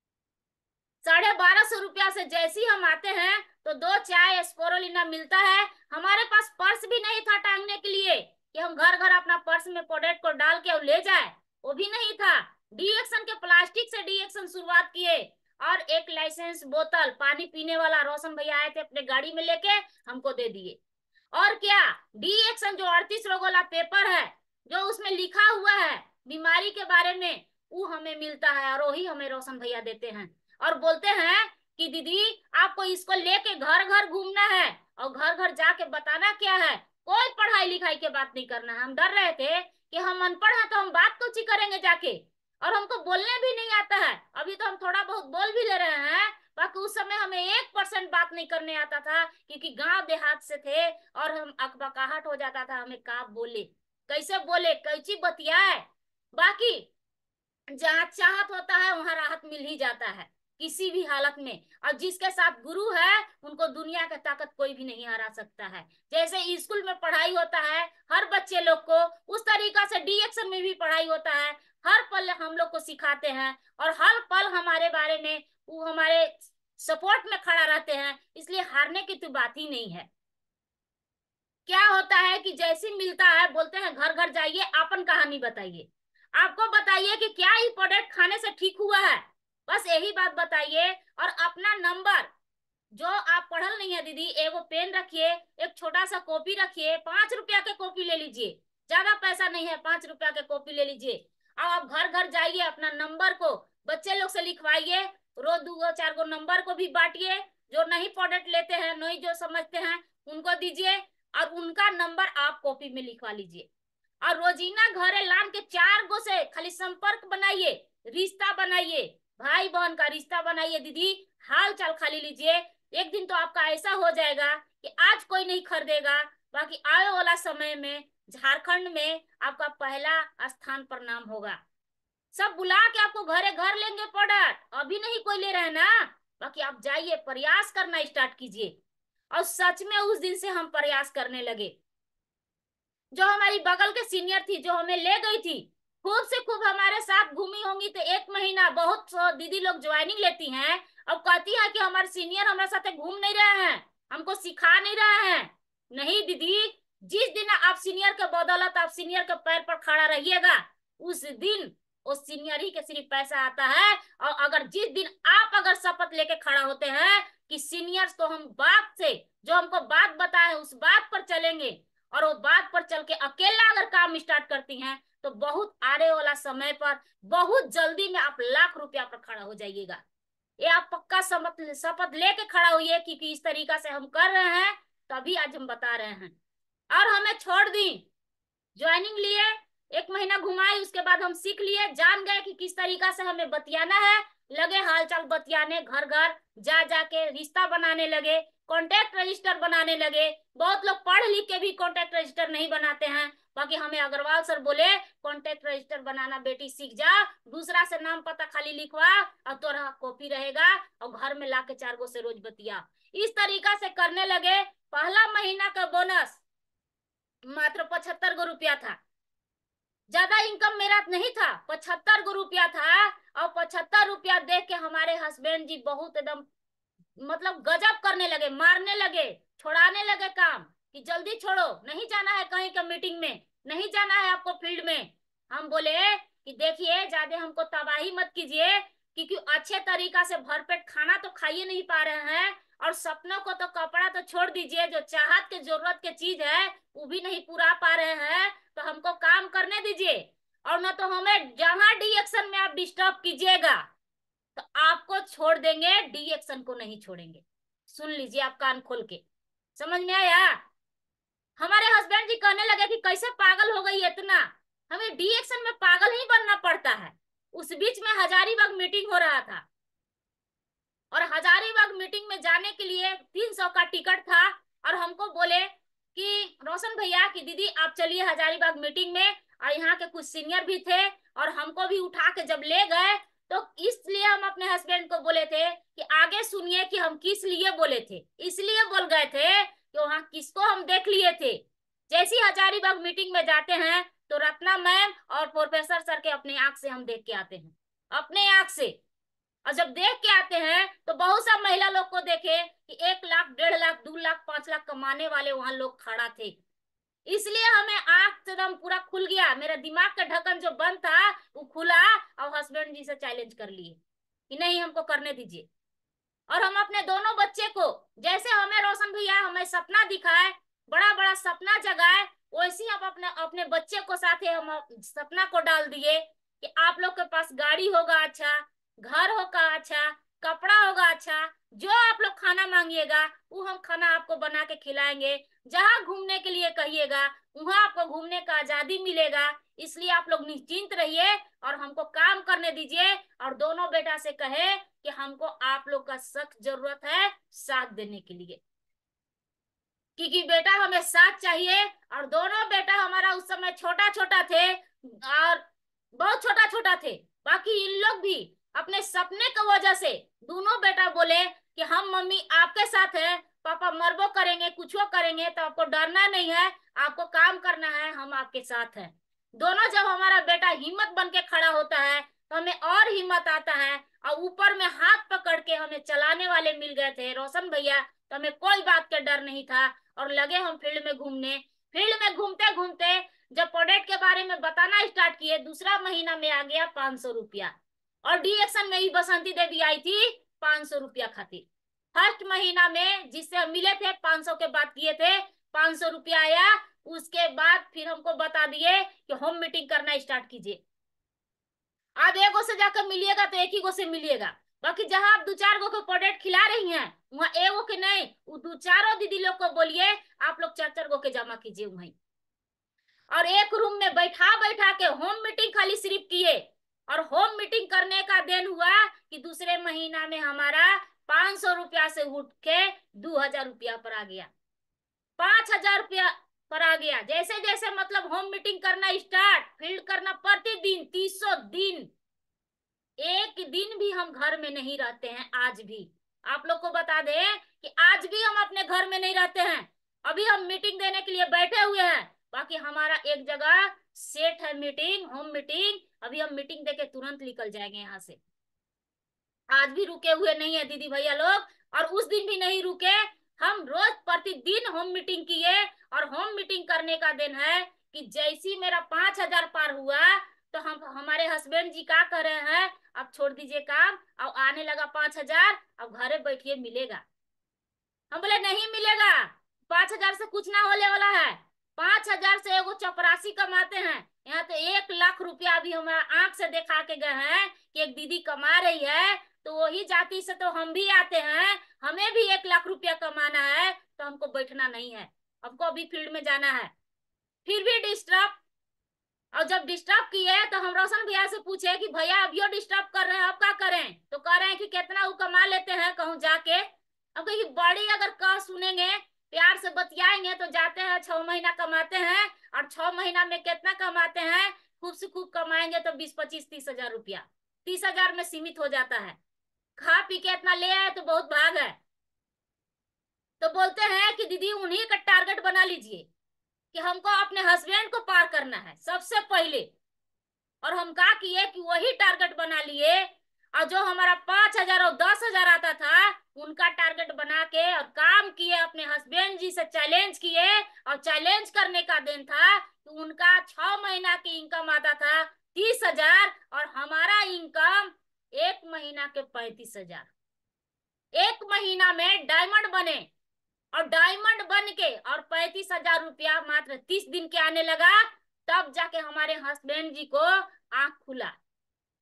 1250 रुपया से जैसे ही हम आते हैं तो 2 चाय स्पोरोलिना मिलता है। हमारे पास पर्स भी नहीं था टांगने के लिए कि हम घर घर अपना पर्स में प्रोडक्ट को डाल के ले जाए, वो भी नहीं था। डी एक्शन के प्लास्टिक से डी एक्शन शुरुआत किए, और एक लाइसेंस बोतल पानी पीने वाला रोशन भैया आए थे अपने गाड़ी में लेके, हमको दे दिए। और क्या, डी एक्शन जो 38 लोगों वाला पेपर है, जो उसमें लिखा हुआ है बीमारी के बारे में, वो हमें मिलता है और वही हमें रोशन भैया देते हैं। और बोलते हैं कि दीदी आपको इसको लेके घर घर घूमना है और घर घर जाके बताना क्या है, कोई पढ़ाई लिखाई के बात नहीं करना है। हम डर रहे थे कि हम अनपढ़ हैं तो हम बात कुछ ही करेंगे जाके, और हमको बोलने भी नहीं आता है। अभी तो हम थोड़ा बहुत बोल भी ले रहे हैं, बाकी उस समय हमें 1% बात नहीं करने आता था, क्योंकि गांव देहात से थे और हम अकबकाहट हो जाता था, हमें का बोले, कैसे बोले, कैची बतियाए। बाकी जहाँ चाहत होता है वहां राहत मिल ही जाता है किसी भी हालत में। और जिसके साथ गुरु है उनको दुनिया का ताकत कोई भी नहीं हरा सकता है। जैसे स्कूल में पढ़ाई होता है हर बच्चे लोग को, उस तरीका से डी एक्शन में भी पढ़ाई होता है। हर पल हम लोग को सिखाते हैं और हर पल हमारे बारे में वो हमारे सपोर्ट में खड़ा रहते हैं, इसलिए हारने की तो बात ही नहीं है। क्या होता है कि जैसे मिलता है बोलते हैं घर घर जाइए अपन कहानी बताइए, आपको बताइए कि क्या ये प्रोडक्ट खाने से ठीक हुआ है, बस यही बात बताइए। और अपना नंबर, जो आप पढ़ल नहीं है दीदी, एगो पेन रखिए, एक छोटा सा कॉपी रखिए, 5 रुपया के कॉपी ले लीजिए, ज्यादा पैसा नहीं है, 5 रुपया के कॉपी ले लीजिए। अब आप घर घर जाइए, अपना नंबर को बच्चे लोग से लिखवाइए, रोज 2 4 नंबर को भी बांटिए, जो नहीं प्रोडक्ट लेते हैं, नहीं जो समझते हैं उनको दीजिए, और उनका नंबर आप कॉपी में लिखवा लीजिए। और रोजीना घरे लान के 4 गो से खाली संपर्क बनाइए, रिश्ता बनाइए, भाई बहन का रिश्ता बनाइए दीदी, हाल चाल खाली लीजिए। एक दिन तो आपका ऐसा हो जाएगा कि आज कोई नहीं खरीदेगा, बाकी आने वाला समय में झारखंड में आपका पहला स्थान पर नाम होगा। सब बुला के आपको घरे घर लेंगे प्रोडक्ट, अभी नहीं कोई ले रहे हैं ना। बाकी आप जाइए, प्रयास करना स्टार्ट कीजिए। और सच में उस दिन से हम प्रयास करने लगे। जो हमारी बगल के सीनियर थी, जो हमें ले गई थी, खूब से खूब हमारे साथ घूमी होंगी, तो 1 महीना बहुत दीदी लोग ज्वाइनिंग लेती हैं, अब कहती है कि हमारे सीनियर हमारे साथ घूम नहीं रहे हैं, हमको सिखा नहीं रहे हैं। नहीं दीदी, जिस दिन आप सीनियर के बदौलत आप सीनियर के पैर पर खड़ा रहिएगा, उस दिन उस सीनियर ही के सिर्फ पैसा आता है। और अगर जिस दिन आप अगर शपथ लेके खड़ा होते हैं कि सीनियर्स तो हम बात से, जो हमको बात बताए उस बात पर चलेंगे, और वो बात पर चल के अकेला अगर काम स्टार्ट करती हैं, तो बहुत आने वाला समय पर बहुत जल्दी में आप लाख रुपया पर खड़ा हो जाइएगा। ये आप पक्का शपथ लेके खड़ा होइए, क्योंकि इस तरीका से हम कर रहे हैं तभी आज हम बता रहे हैं। और हमें छोड़ दी, ज्वाइनिंग लिए, 1 महीना घुमाई, उसके बाद हम सीख लिए, जान गए कि किस तरीका से हमें बतियाना है, लगे हालचाल बतियाने, घर घर जा जाके रिश्ता बनाने लगे, कॉन्टेक्ट रजिस्टर बनाने लगे। बहुत लोग पढ़ लिख के भी कॉन्टेक्ट रजिस्टर नहीं बनाते हैं, बाकी हमें अग्रवाल सर बोले कॉन्टेक्ट रजिस्टर बनाना बेटी सीख जा, दूसरा से नाम पता खाली लिखवा और तोरा कॉपी रहेगा, और घर में ला के 4 गो से रोज बतिया। इस तरीका से करने लगे। पहला महीना का बोनस मात्र 75 गो रुपया था, ज्यादा इनकम मेरा नहीं था, 75 गो रुपया था। और 75 रुपया देख के हमारे हस्बैंड जी बहुत एकदम मतलब गजब करने लगे, मारने लगे, छोड़ाने लगे काम, कि जल्दी छोड़ो, नहीं जाना है कहीं का मीटिंग में, नहीं जाना है आपको फील्ड में। हम बोले कि देखिए ज्यादा हमको तबाही मत कीजिए, क्योंकि अच्छे तरीका से भरपेट खाना तो खाइए नहीं पा रहे हैं, और सपनों को तो कपड़ा तो छोड़ दीजिए, जो चाहत के जरूरत के चीज है वो भी नहीं पूरा पा रहे हैं, तो हमको काम करने दीजिए। और न तो हमें जहां डी एक्शन में आप डिस्टर्ब कीजिएगा तो आपको छोड़ देंगे, डी एक्शन को नहीं छोड़ेंगे। सुन लीजिए आप कान खोल के, समझ में आया? हमारे हस्बैंड जी कहने लगे कि कैसे पागल हो गई इतना, हमें डी एक्शन में पागल ही बनना पड़ता है। उस बीच में हजारीबाग मीटिंग हो रहा था, और हजारीबाग मीटिंग में जाने के लिए 300 का टिकट था, और हमको बोले कि रोशन भैया की दीदी आप चलिए हजारीबाग मीटिंग में, और यहाँ के कुछ सीनियर भी थे, और हमको भी उठा के जब ले गए तो इसलिए हम अपने हस्बैंड को बोले थे कि आगे सुनिए कि हम किस लिए बोले थे। इसलिए बोल गए थे कि वहां किसको हम देख लिए थे। जैसी हजारीबाग मीटिंग में जाते हैं तो रत्ना मैम और प्रोफेसर सर के अपने आंख से हम देख के आते हैं, अपने आंख से। और जब देख के आते हैं तो बहुत सा महिला लोग को देखे कि 1 लाख 1.5 लाख 2 लाख 5 लाख कमाने वाले वहां लोग खड़ा थे। इसलिए हमें आंख एकदम पूरा खुल गया, मेरा दिमाग का ढक्कन जो बंद था वो खुला, और हस्बैंड जी से चैलेंज कर लिए कि नहीं हमको करने दीजिए। और हम अपने दोनों बच्चे को, जैसे हमें रोशन भैया हमें सपना दिखाए, बड़ा बड़ा सपना जगाए, वैसे ही हम अपने अपने बच्चे को साथे हम सपना को डाल दिए कि आप लोग के पास गाड़ी होगा अच्छा, घर होगा अच्छा, कपड़ा होगा अच्छा, जो आप लोग खाना मांगिएगा वो हम खाना आपको बना के खिलाएंगे, जहां घूमने के लिए कहिएगा वहां आपको घूमने का आजादी मिलेगा। इसलिए आप लोग निश्चिंत रहिए और हमको काम करने दीजिए। और दोनों बेटा से कहे कि हमको आप लोग का सख्त जरूरत है साथ देने के लिए, क्योंकि बेटा हमें साथ चाहिए। और दोनों बेटा हमारा उस समय छोटा छोटा थे, और बहुत छोटा छोटा थे। बाकी इन लोग भी अपने सपने की वजह से दोनों बेटा बोले कि हम मम्मी आपके साथ है, पापा मरबो करेंगे कुछो करेंगे तो आपको डरना नहीं है, आपको काम करना है, हम आपके साथ हैं। दोनों जब हमारा बेटा हिम्मत बन के खड़ा होता है तो हमें और हिम्मत आता है, और ऊपर में हाथ पकड़ के हमें चलाने वाले मिल गए थे रोशन भैया, तो हमें कोई बात का डर नहीं था। और लगे हम फील्ड में घूमने। फील्ड में घूमते घूमते जब प्रोडक्ट के बारे में बताना स्टार्ट किए, दूसरा महीना में आ गया 500 रुपया। और डी एक्शन में ही बसंती देवी आई थी 500 रुपया खातिर। फर्स्ट महीना में जिससे हम मिले थे 500 के बात किए थे, 500 रुपया आया। उसके बाद फिर हमको बता दिए कि होम मीटिंग करना स्टार्ट कीजिए। आप एक गो से जाकर मिलिएगा तो एक ही गो से मिलिएगा, बाकी जहां आप 2-4 गो को प्रोडक्ट खिला रही हैं वहां एगो के नहीं, वो 2-4 दीदी लोग को बोलिए आप लोग 4-4 गो के जमा कीजिए वहीं। और एक रूम में बैठा बैठा के होम मीटिंग खाली सिर्फ किए। और होम मीटिंग करने का दिन हुआ कि दूसरे महीना में हमारा 500 रुपया से उठ के 2,000 रुपया पर आ गया, 5,000 रुपया पर आ गया। जैसे जैसे मतलब होम मीटिंग करना स्टार्ट, फील्ड करना प्रतिदिन 300 दिन। एक दिन भी हम घर में नहीं रहते हैं आज भी। आप लोग को बता दें कि आज भी हम अपने घर में नहीं रहते हैं। अभी हम मीटिंग देने के लिए बैठे हुए हैं, बाकी हमारा एक जगह सेट है मीटिंग, होम मीटिंग। अभी हम मीटिंग देके तुरंत निकल जाएंगे यहाँ से। आज भी रुके हुए नहीं है दीदी भैया लोग, और उस दिन भी नहीं रुके। हम रोज प्रतिदिन होम मीटिंग किए। और होम मीटिंग करने का दिन है कि जैसी मेरा 5,000 पार हुआ तो हम हमारे हस्बैंड जी क्या कर रहे हैं, अब छोड़ दीजिए काम, अब आने लगा 5,000, अब घरे बैठिए मिलेगा। हम बोले नहीं मिलेगा, 5,000 से कुछ ना होने वाला है। 5,000 से एगो चपरासी कमाते हैं, यहाँ तो 1 लाख रुपया अभी हमारा आंख से देखा के गए हैं कि एक दीदी कमा रही है। तो वही जाति से तो हम भी आते हैं, हमें भी 1 लाख रुपया कमाना है, तो हमको बैठना नहीं है, हमको अभी फील्ड में जाना है। फिर भी डिस्टर्ब। और जब डिस्टर्ब किए तो हम रोशन भैया से पूछे कि भैया अभियो डिस्टर्ब कर रहे हैं, अब क्या करें? तो कह रहे हैं कि कितना वो कमा लेते हैं कहूँ जाके। अब कहीं बड़ी अगर कह सुनेंगे, प्यार से बतियाएंगे तो जाते हैं 6 महीना कमाते हैं। और 6 महीना में कितना कमाते हैं? खूब से खूब कमाएंगे तो 20, 25, 30 हजार रुपया, 30 हजार में सीमित हो जाता है। खा पी के इतना ले आए तो बहुत भाग है। तो बोलते हैं कि दीदी उन्हीं का टारगेट बना लीजिए कि हमको अपने हस्बैंड को पार करना है सबसे पहले। और हम क्या किए कि वही टारगेट बना लिए। और जो हमारा 5,000 और 10,000 आता था उनका टारगेट बना के और काम किए, अपने हस्बैंड जी से चैलेंज किए। और चैलेंज करने का दिन था कि उनका 6 महीना की इनकम आता था 30,000, और हमारा इनकम एक महीना के 35,000। एक महीना में डायमंड बने, और डायमंड बन के और 35,000 रुपया मात्र 30 दिन के आने लगा। तब जाके हमारे हस्बैंड जी को आंख खुला।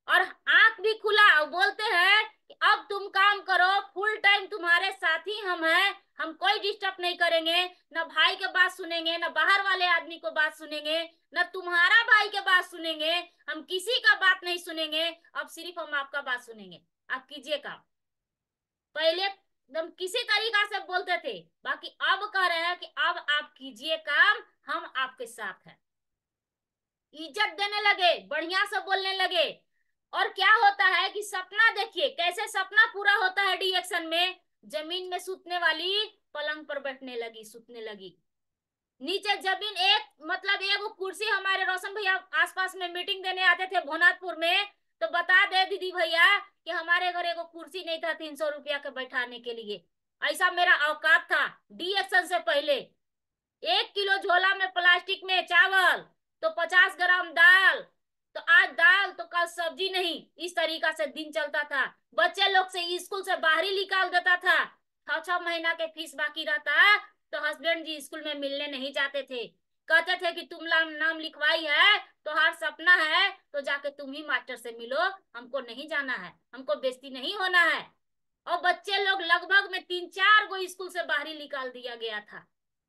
और आंख भी खुला और बोलते हैं कि अब तुम काम करो, फुल टाइम तुम्हारे साथी हम हैं, हम कोई डिस्टर्ब नहीं करेंगे, न भाई के बात सुनेंगे, न बाहर वाले आदमी को बात सुनेंगे, न तुम्हारा भाई के बात सुनेंगे, हम किसी का बात नहीं सुनेंगे, अब सिर्फ हम आपका बात सुनेंगे, आप कीजिए काम। पहले एकदम किसी तरीका से बोलते थे, बाकी अब कह रहे हैं कि अब आप कीजिए काम, हम आपके साथ हैं। इज्जत देने लगे, बढ़िया से बोलने लगे। और क्या होता है कि सपना देखिए कैसे सपना पूरा होता है डी एक्शन में। जमीन में सूतने वाली पलंग पर बैठने लगी, सूतने लगी। नीचे जमीन एक मतलब एक कुर्सी, हमारे रोशन भैया आसपास में मीटिंग देने आते थे भोनाथपुर में, तो बता दे दीदी भैया कि हमारे घर एक कुर्सी नहीं था 300 रुपया के बैठाने के लिए। ऐसा मेरा औकात था डी एक्शन से पहले। 1 किलो झोला में प्लास्टिक में चावल, तो 50 ग्राम दाल, तो आज दाल तो कल सब्जी नहीं, इस तरीका से दिन चलता था। बच्चे लोग से स्कूल से बाहर ही निकाल देता था। 6 6 महीना के फीस बाकी रहता तो हस्बैंड जी स्कूल में मिलने नहीं जाते थे। कहते थे कि तुम नाम लिखवाई है तो हर सपना है तो जाके तुम ही मास्टर से मिलो, हमको नहीं जाना है, हमको बेइज्जती नहीं होना है। और बच्चे लोग लगभग में 3 4 गो स्कूल से बाहर ही निकाल दिया गया था।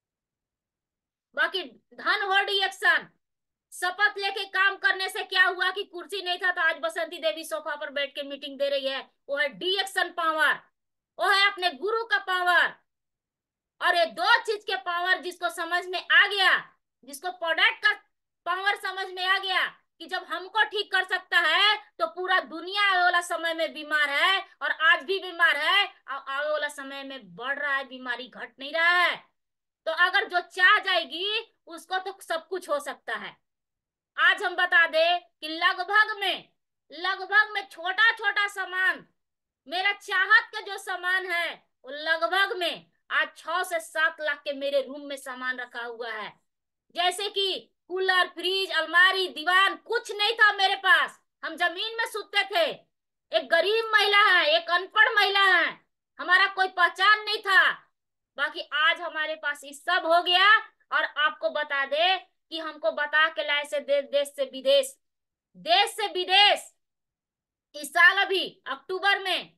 बाकी धन हो रिएक्शन, शपथ लेके काम करने से क्या हुआ कि कुर्सी नहीं था तो आज बसंती देवी सोफा पर बैठ के मीटिंग दे रही है। वो है डी एक्शन पावर, वो है अपने गुरु का पावर। और ये दो चीज के पावर जिसको समझ में आ गया, जिसको प्रोडक्ट का पावर समझ में आ गया कि जब हमको ठीक कर सकता है तो पूरा दुनिया आने वाला समय में बीमार है, और आज भी बीमार है, और आने वाला समय में बढ़ रहा है, बीमारी घट नहीं रहा है। तो अगर जो चाह जाएगी उसको तो सब कुछ हो सकता है। आज हम बता दे कि लगभग में छोटा छोटा सामान, मेरा चाहत का जो सामान है वो लगभग में आज 6 से 7 लाख के मेरे रूम में सामान रखा हुआ है। जैसे कि कूलर, फ्रिज, अलमारी, दीवान, कुछ नहीं था मेरे पास। हम जमीन में सूते थे। एक गरीब महिला है, एक अनपढ़ महिला है, हमारा कोई पहचान नहीं था। बाकी आज हमारे पास ये सब हो गया। और आपको बता दे कि हमको बता के लाए से देश से विदेश, देश से विदेश। इस साल अभी अक्टूबर में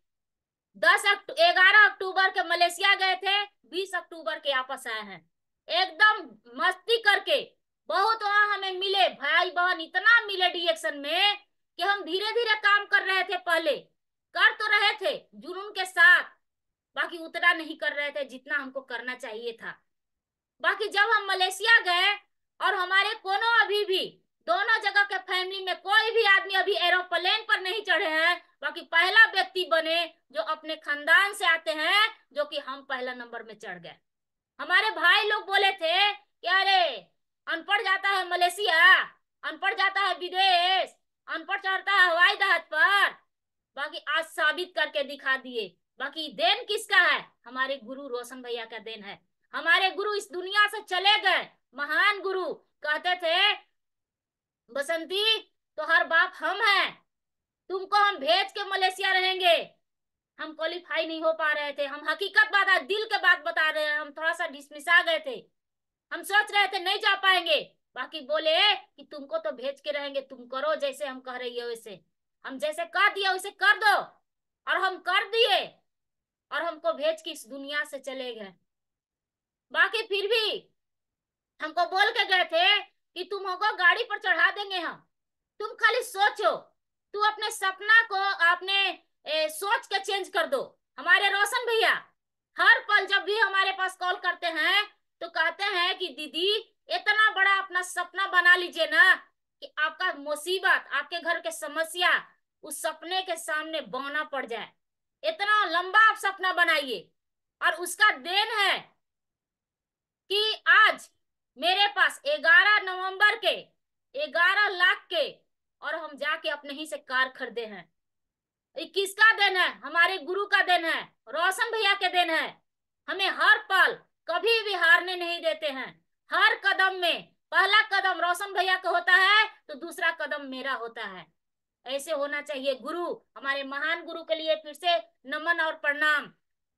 11 अक्टूबर के मलेशिया गए थे, 20 अक्टूबर के वापस आए हैं एकदम मस्ती करके। बहुत वहां हमें मिले, भाई बहन इतना मिले डीएक्शन में कि हम धीरे धीरे काम कर रहे थे। पहले कर तो रहे थे जुनून के साथ, बाकी उतना नहीं कर रहे थे जितना हमको करना चाहिए था। बाकी जब हम मलेशिया गए और हमारे कोनो अभी भी दोनों जगह के फैमिली में कोई भी आदमी अभी एरोप्लेन पर नहीं चढ़े हैं, बाकी पहला व्यक्ति बने जो अपने खानदान से आते हैं, जो कि हम पहला नंबर में चढ़ गए। हमारे भाई लोग बोले थे कि अरे अनपढ़ जाता है मलेशिया, अनपढ़ जाता है विदेश, अनपढ़ चढ़ता है हवाई जहाज पर। बाकी आज साबित करके दिखा दिए। बाकी देन किसका है? हमारे गुरु रोशन भैया का देन है। हमारे गुरु इस दुनिया से चले गए, महान गुरु। कहते थे बसंती तो हर बाप हम हैं, तुमको हम भेज के मलेशिया रहेंगे। हम क्वालिफाई नहीं हो पा रहे थे, हम हकीकत बात है, दिल के बात बता रहे हैं, हम थोड़ा सा डिसमिसा गए थे। हम सोच रहे थे नहीं जा पाएंगे, बाकी बोले कि तुमको तो भेज के रहेंगे, तुम करो जैसे हम कह रही हो वैसे। हम जैसे कह दिया वैसे कर दो, और हम कर दिए, और हमको भेज के इस दुनिया से चले गए। बाकी फिर भी हमको बोल के गए थे कि तुम हमको गाड़ी पर चढ़ा देंगे हम, तुम खाली सोचो। तू अपने सपना को अपने सोच के चेंज कर दो। हमारे रोशन भैया हर पल जब भी हमारे पास कॉल करते हैं तो कहते हैं कि दीदी इतना बड़ा अपना सपना बना लीजिए ना कि आपका मुसीबत, आपके घर के समस्या उस सपने के सामने बौना पड़ जाए। इतना लंबा आप सपना बनाइए। और उसका देन है कि आज मेरे पास 11 नवंबर के 11 लाख के, और हम जाके अपने ही से कार खरीदे हैं। ये किसका देन है? हमारे गुरु का देन है, रोशन भैया के देन है। हमें हर पल कभी भी हारने नहीं देते हैं। हर कदम में पहला कदम रोशन भैया का होता है तो दूसरा कदम मेरा होता है। ऐसे होना चाहिए। गुरु, हमारे महान गुरु के लिए फिर से नमन और प्रणाम।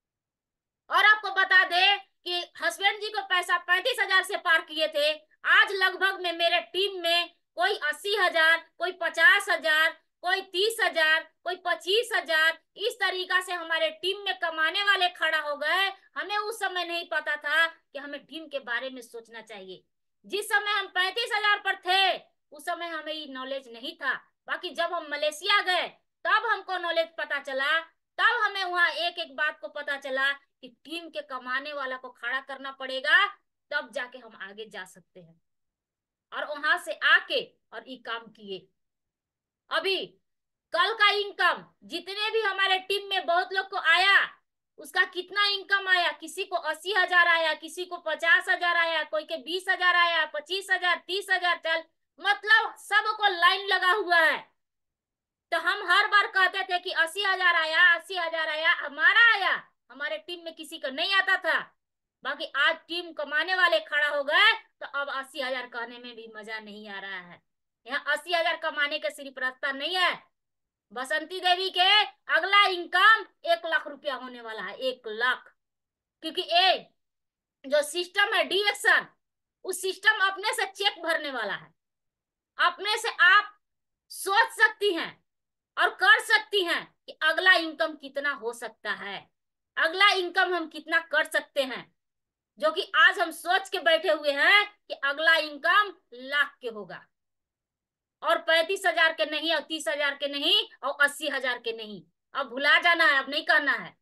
और आपको बता दे कि हस्बैंड जी को पैसा 35,000 से पार किए थे। आज लगभग में मेरे टीम में कोई 80,000, कोई 50,000, कोई 30,000, कोई 25,000, इस तरीका से हमारे टीम में कमाने वाले खड़ा हो गए। हमें उस समय नहीं पता था कि हमें टीम के बारे में सोचना चाहिए। जिस समय हम 35,000 पर थे उस समय हमें ये नॉलेज नहीं था। बाकी जब हम मलेशिया गए तब हमको नॉलेज पता चला, तब हमें वहां एक एक बात को पता चला कि टीम के कमाने वाला को खड़ा करना पड़ेगा, तब जाके हम आगे जा सकते हैं। और वहां से आके और ये काम किए। अभी कल का इनकम जितने भी हमारे टीम में बहुत लोग को आया, उसका कितना इनकम आया, किसी को 80,000 आया, किसी को 50,000 आया, कोई के 20,000 आया, 25,000, 30,000, चल मतलब सबको लाइन लगा हुआ है। तो हम हर बार कहते थे कि 80,000 आया, 80,000 आया, हमारा आया, हमारे टीम में किसी का नहीं आता था। बाकी आज टीम कमाने वाले खड़ा हो गए तो अब 80,000 कहने में भी मजा नहीं आ रहा है। यहाँ 80,000 कमाने का सिर्फ रास्ता नहीं है। बसंती देवी के अगला इनकम 1 लाख रुपया होने वाला है, 1 लाख। क्योंकि ये जो सिस्टम है डीएक्शन, उस सिस्टम अपने से चेक भरने वाला है। अपने से आप सोच सकती हैं और कर सकती हैं कि अगला इनकम कितना हो सकता है, अगला इनकम हम कितना कर सकते हैं। जो कि आज हम सोच के बैठे हुए हैं कि अगला इनकम लाख के होगा, और 35,000 के नहीं, और 30,000 के नहीं, और 80,000 के नहीं। अब भुला जाना है, अब नहीं करना है।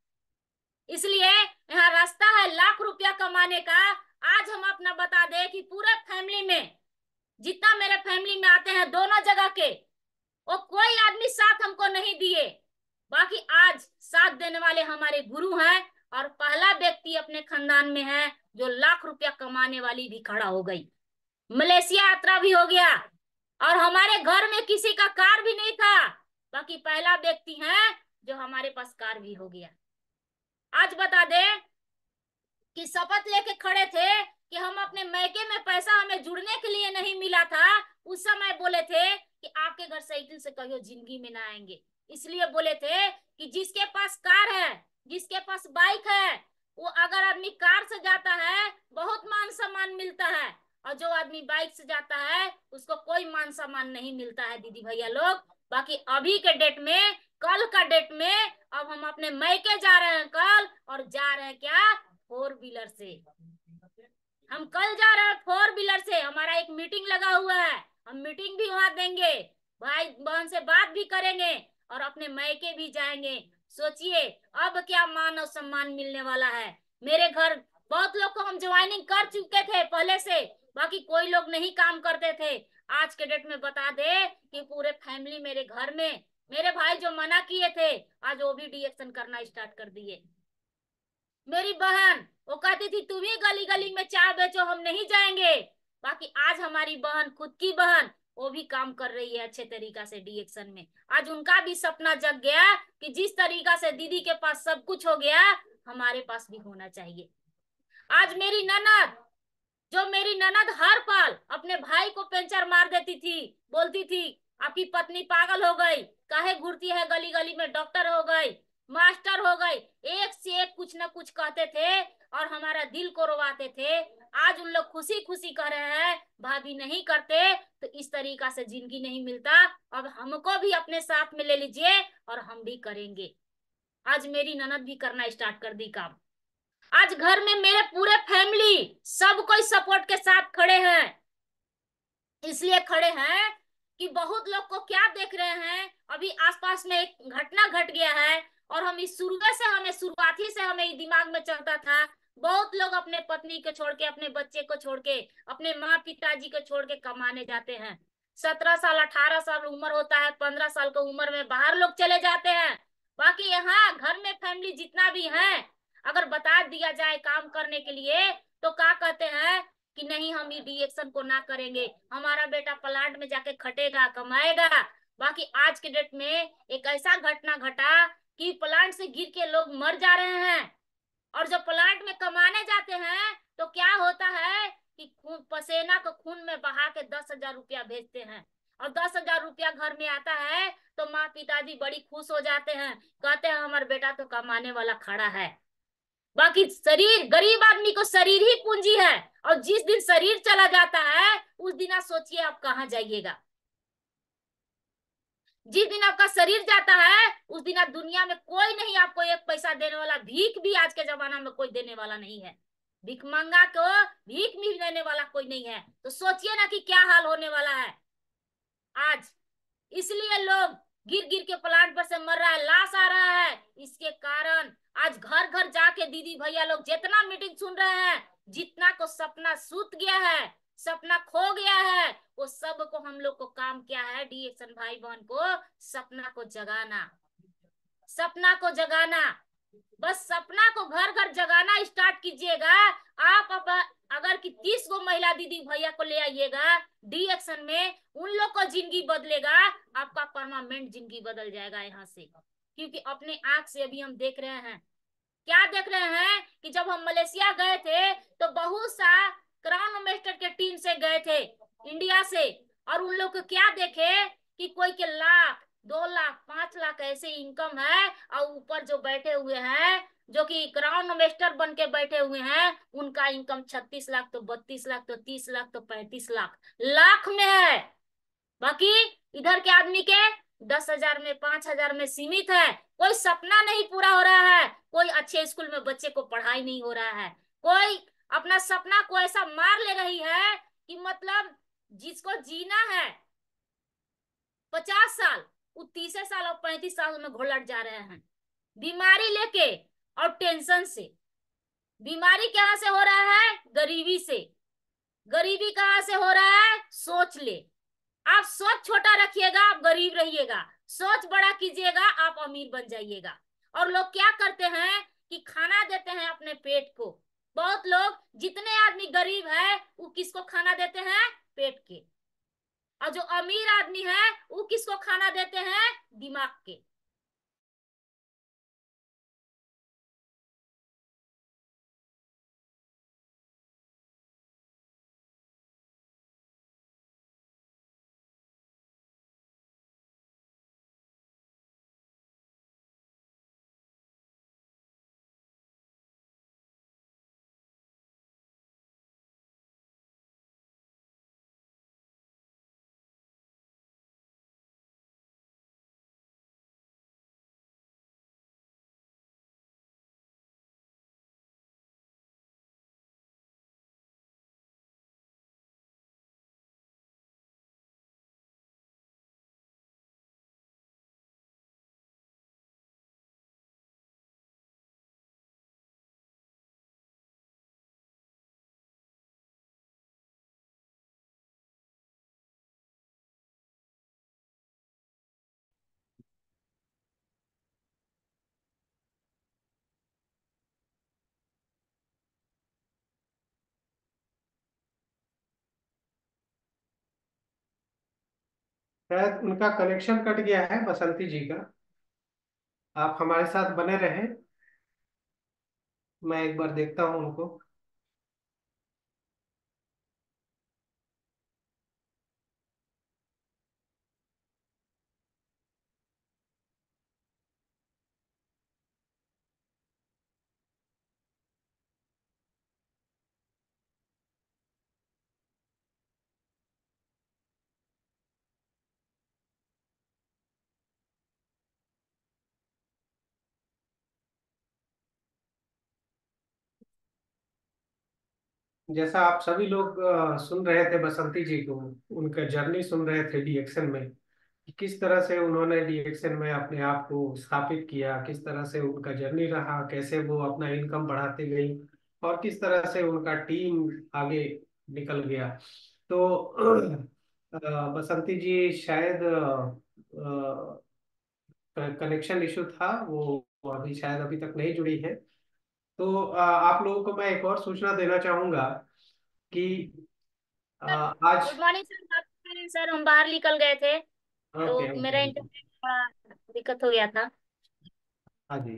इसलिए यहाँ रास्ता है लाख रुपया कमाने का। आज हम अपना बता दे कि पूरे फैमिली में जितना मेरे फैमिली में आते हैं दोनों जगह के, वो कोई आदमी साथ हमको नहीं दिए। बाकी आज साथ देने वाले हमारे गुरु हैं, और पहला व्यक्ति अपने खानदान में है जो लाख रुपया कमाने वाली भी खड़ा हो गई। मलेशिया यात्रा भी हो गया, और हमारे घर में किसी का कार भी नहीं था, बाकी पहला व्यक्ति है जो हमारे पास कार भी हो गया। आज बता दे कि शपथ लेके खड़े थे कि हम अपने मैके में पैसा हमें जुड़ने के लिए नहीं मिला था। उस समय बोले थे कि आपके घर साइकिल से कहियो जिंदगी में ना आएंगे। इसलिए बोले थे कि जिसके पास कार है, जिसके पास बाइक है, वो अगर आदमी कार से जाता है बहुत मान सम्मान मिलता है, और जो आदमी बाइक से जाता है उसको कोई मान सम्मान नहीं मिलता है दीदी भैया लोग। बाकी अभी के डेट में, कल का डेट में, अब हम अपने मैके जा रहे हैं कल, और जा रहे हैं क्या, 4 व्हीलर से। हम कल जा रहे हैं 4 व्हीलर से। हमारा एक मीटिंग लगा हुआ है, हम मीटिंग भी वहां देंगे, भाई बहन से बात भी करेंगे, और अपने मैके भी जाएंगे। सोचिए अब क्या मान और सम्मान मिलने वाला है। मेरे घर बहुत लोग को हम ज्वाइनिंग कर चुके थे पहले से, बाकी कोई लोग नहीं काम करते थे। आज के डेट में बता दे कि पूरे फैमिली मेरे घर में, मेरे भाई जो मना किए थे आज वो भी डीएक्शन करना स्टार्ट कर दिए। मेरी बहन वो कहती थी तुम ही गली गली में चाय बेचो, हम नहीं जाएंगे। बाकी आज हमारी बहन, खुद की बहन, वो भी काम कर रही है अच्छे तरीका से डीएक्शन में। आज उनका भी सपना जग गया कि जिस तरीका से दीदी के पास सब कुछ हो गया, हमारे पास भी होना चाहिए। आज मेरी ननद, जो मेरी ननद हर पल अपने भाई को पंचर मार देती थी, बोलती थी आपकी पत्नी पागल हो गई, काहे घूरती है गली गली में, डॉक्टर हो गई, मास्टर हो गई, एक से एक कुछ ना कुछ कहते थे और हमारा दिल को रोवाते थे। आज उन लोग खुशी खुशी कह रहे हैं भाभी नहीं करते तो इस तरीका से जिंदगी नहीं मिलता, अब हमको भी अपने साथ में ले लीजिए और हम भी करेंगे। आज मेरी ननद भी करना स्टार्ट कर दी काम। आज घर में मेरे पूरे फैमिली सब कोई सपोर्ट के साथ खड़े हैं। इसलिए खड़े हैं कि बहुत लोग को क्या देख रहे हैं, अभी आसपास में एक घटना घट गया है, और हम इस शुरुआती से हमें दिमाग में चलता था, बहुत लोग अपने पत्नी को छोड़ के, अपने बच्चे को छोड़ के, अपने माँ पिताजी को छोड़ के कमाने जाते हैं। 17 साल 18 साल उम्र होता है, 15 साल की उम्र में बाहर लोग चले जाते हैं। बाकी यहाँ घर में फैमिली जितना भी है, अगर बता दिया जाए काम करने के लिए तो क्या कहते हैं कि नहीं हम ये डीएक्शन को ना करेंगे, हमारा बेटा प्लांट में जाके खटेगा कमाएगा। बाकी आज के डेट में एक ऐसा घटना घटा कि प्लांट से गिर के लोग मर जा रहे हैं, और जब प्लांट में कमाने जाते हैं तो क्या होता है कि खून पसीना को खून में बहा के 10,000 रुपया भेजते हैं, और 10,000 रुपया घर में आता है तो माँ पिताजी बड़ी खुश हो जाते हैं, कहते हैं हमारा बेटा तो कमाने वाला खड़ा है। बाकी शरीर, गरीब आदमी को शरीर ही पूंजी है, और जिस दिन शरीर चला जाता है उस दिन आप सोचिए आप कहाँ जाइएगा। जिस दिन आपका शरीर जाता है उस दिन आप दुनिया में कोई नहीं आपको एक पैसा देने वाला, भीख भी आज के जमाना में कोई देने वाला नहीं है। भिखमंगा को भीख भी देने वाला कोई नहीं है। तो सोचिए ना कि क्या हाल होने वाला है आज। इसलिए लोग गिर गिर के प्लांट पर से मर रहा है, लाश आ रहा है। इसके कारण आज घर घर जाके दीदी भैया लोग जितना मीटिंग सुन रहे हैं, जितना को सपना सूत गया है, सपना खो गया है, वो सब को हम लोग को काम क्या है, डी एक्शन भाई बहन को सपना को जगाना, सपना को जगाना। बस सपना को घर घर जगाना स्टार्ट कीजिएगा। अगर कि 30 गो महिला दीदी भैया को ले आइएगा डी एक्शन में, उन लोग को जिंदगी बदलेगा, आपका परमानेंट जिंदगी बदल जाएगा यहाँ से। क्योंकि अपने आंख से अभी हम देख रहे हैं, क्या देख रहे हैं कि जब हम मलेशिया गए थे तो बहुत सा क्राउन मास्टर के टीम से गए थे इंडिया से, और उन लोग को क्या देखे कि कोई के लाख 2 लाख 5 लाख ऐसे इनकम है, और ऊपर जो बैठे हुए हैं जो कि क्राउन मास्टर बन के बैठे हुए हैं, उनका इनकम 36 लाख तो 32 लाख तो 30 लाख तो 35 लाख लाख में है। बाकी इधर के आदमी के 10,000 में 5,000 में सीमित है। कोई सपना नहीं पूरा हो रहा है, कोई अच्छे स्कूल में बच्चे को पढ़ाई नहीं हो रहा है, कोई अपना सपना को ऐसा मार ले रही है कि मतलब जिसको जीना है 50 साल, वो 30 साल और 35 साल में घोलट जा रहे हैं बीमारी लेके और टेंशन से। बीमारी कहाँ से हो रहा है? गरीबी से। गरीबी कहाँ से हो रहा है? सोच ले। आप सोच छोटा रखिएगा आप गरीब रहिएगा, सोच बड़ा कीजिएगा आप अमीर बन जाइएगा। और लोग क्या करते हैं कि खाना देते हैं अपने पेट को। बहुत लोग, जितने आदमी गरीब है वो किसको खाना देते हैं? पेट के। और जो अमीर आदमी है वो किसको खाना देते हैं? दिमाग के। शायद उनका कनेक्शन कट गया है, बसंती जी का। आप हमारे साथ बने रहें, मैं एक बार देखता हूँ उनको। जैसा आप सभी लोग सुन रहे थे बसंती जी को, उनका जर्नी सुन रहे थे डीएक्शन में, कि किस तरह से उन्होंने डीएक्शन में अपने आप को स्थापित किया, किस तरह से उनका जर्नी रहा, कैसे वो अपना इनकम बढ़ाते गई, और किस तरह से उनका टीम आगे निकल गया। तो बसंती जी शायद कनेक्शन इशू था, वो अभी शायद अभी तक नहीं जुड़ी है। तो आप लोगों को मैं एक और सूचना देना चाहूंगा कि सर आज। Good morning sir. सर हम बाहर निकल गए थे ओके तो ओके मेरा ओके। इंटरनेट थोड़ा दिक्कत हो गया था। हाँ जी,